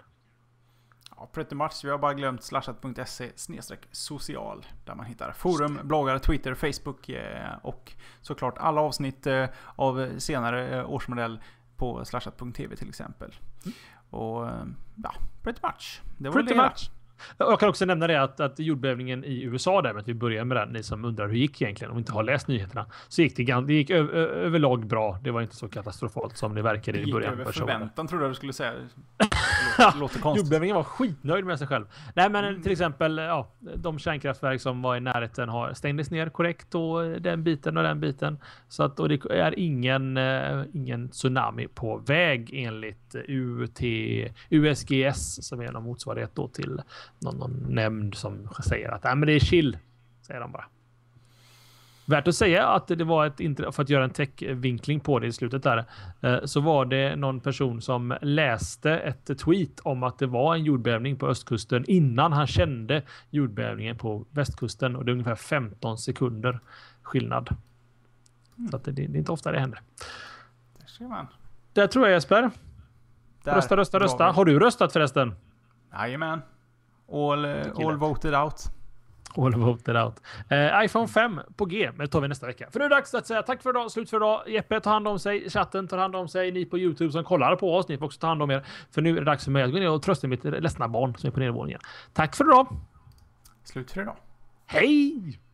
Ja, pretty much. Vi har bara glömt slashat punkt se snedstreck social, där man hittar forum, bloggar, Twitter, Facebook eh, och såklart alla avsnitt eh, av senare eh, årsmodell på slashat punkt tv till exempel. Mm. Och ja, pretty much. Det var pretty det much. Jag kan också nämna det att, att jordbävningen i U S A där, med att vi börjar med den, ni som undrar hur det gick egentligen, om inte har läst nyheterna, så gick det, det gick ö- ö- överlag bra. Det var inte så katastrofalt som det verkade i början. Det gick över förväntan, tror jag du skulle säga. Låter, låter konstigt. Jordbävningen var skitnöjd med sig själv. Nej, men mm. till exempel, ja, de kärnkraftverk som var i närheten har stängdes ner korrekt, och den biten och den biten. Så att, och det är ingen, uh, ingen tsunami på väg enligt U T, U S G S, som är någon motsvarighet då till någon, någon nämnd som säger att nej, men det är chill, säger de bara. Värt att säga att det var ett, för att göra en tech-vinkling på det i slutet där, så var det någon person som läste ett tweet om att det var en jordbävning på östkusten innan han kände jordbävningen på västkusten, och det är ungefär femton sekunder skillnad. Mm. Så att det, det är inte ofta det händer. Där ser man. Där tror jag, Jesper. Där, rösta, rösta, rösta. Har du röstat förresten? Jajamän. All, all voted out. All voted out. Uh, iPhone fem på G, men det tar vi nästa vecka. För nu är det dags att säga tack för idag, slut för idag. Jeppe tar hand om sig, chatten tar hand om sig, ni på YouTube som kollar på oss, ni får också ta hand om er. För nu är det dags för mig att gå ner och trösta mitt ledsna barn som är på nedervåningen. Tack för idag. Slut för idag. Hej!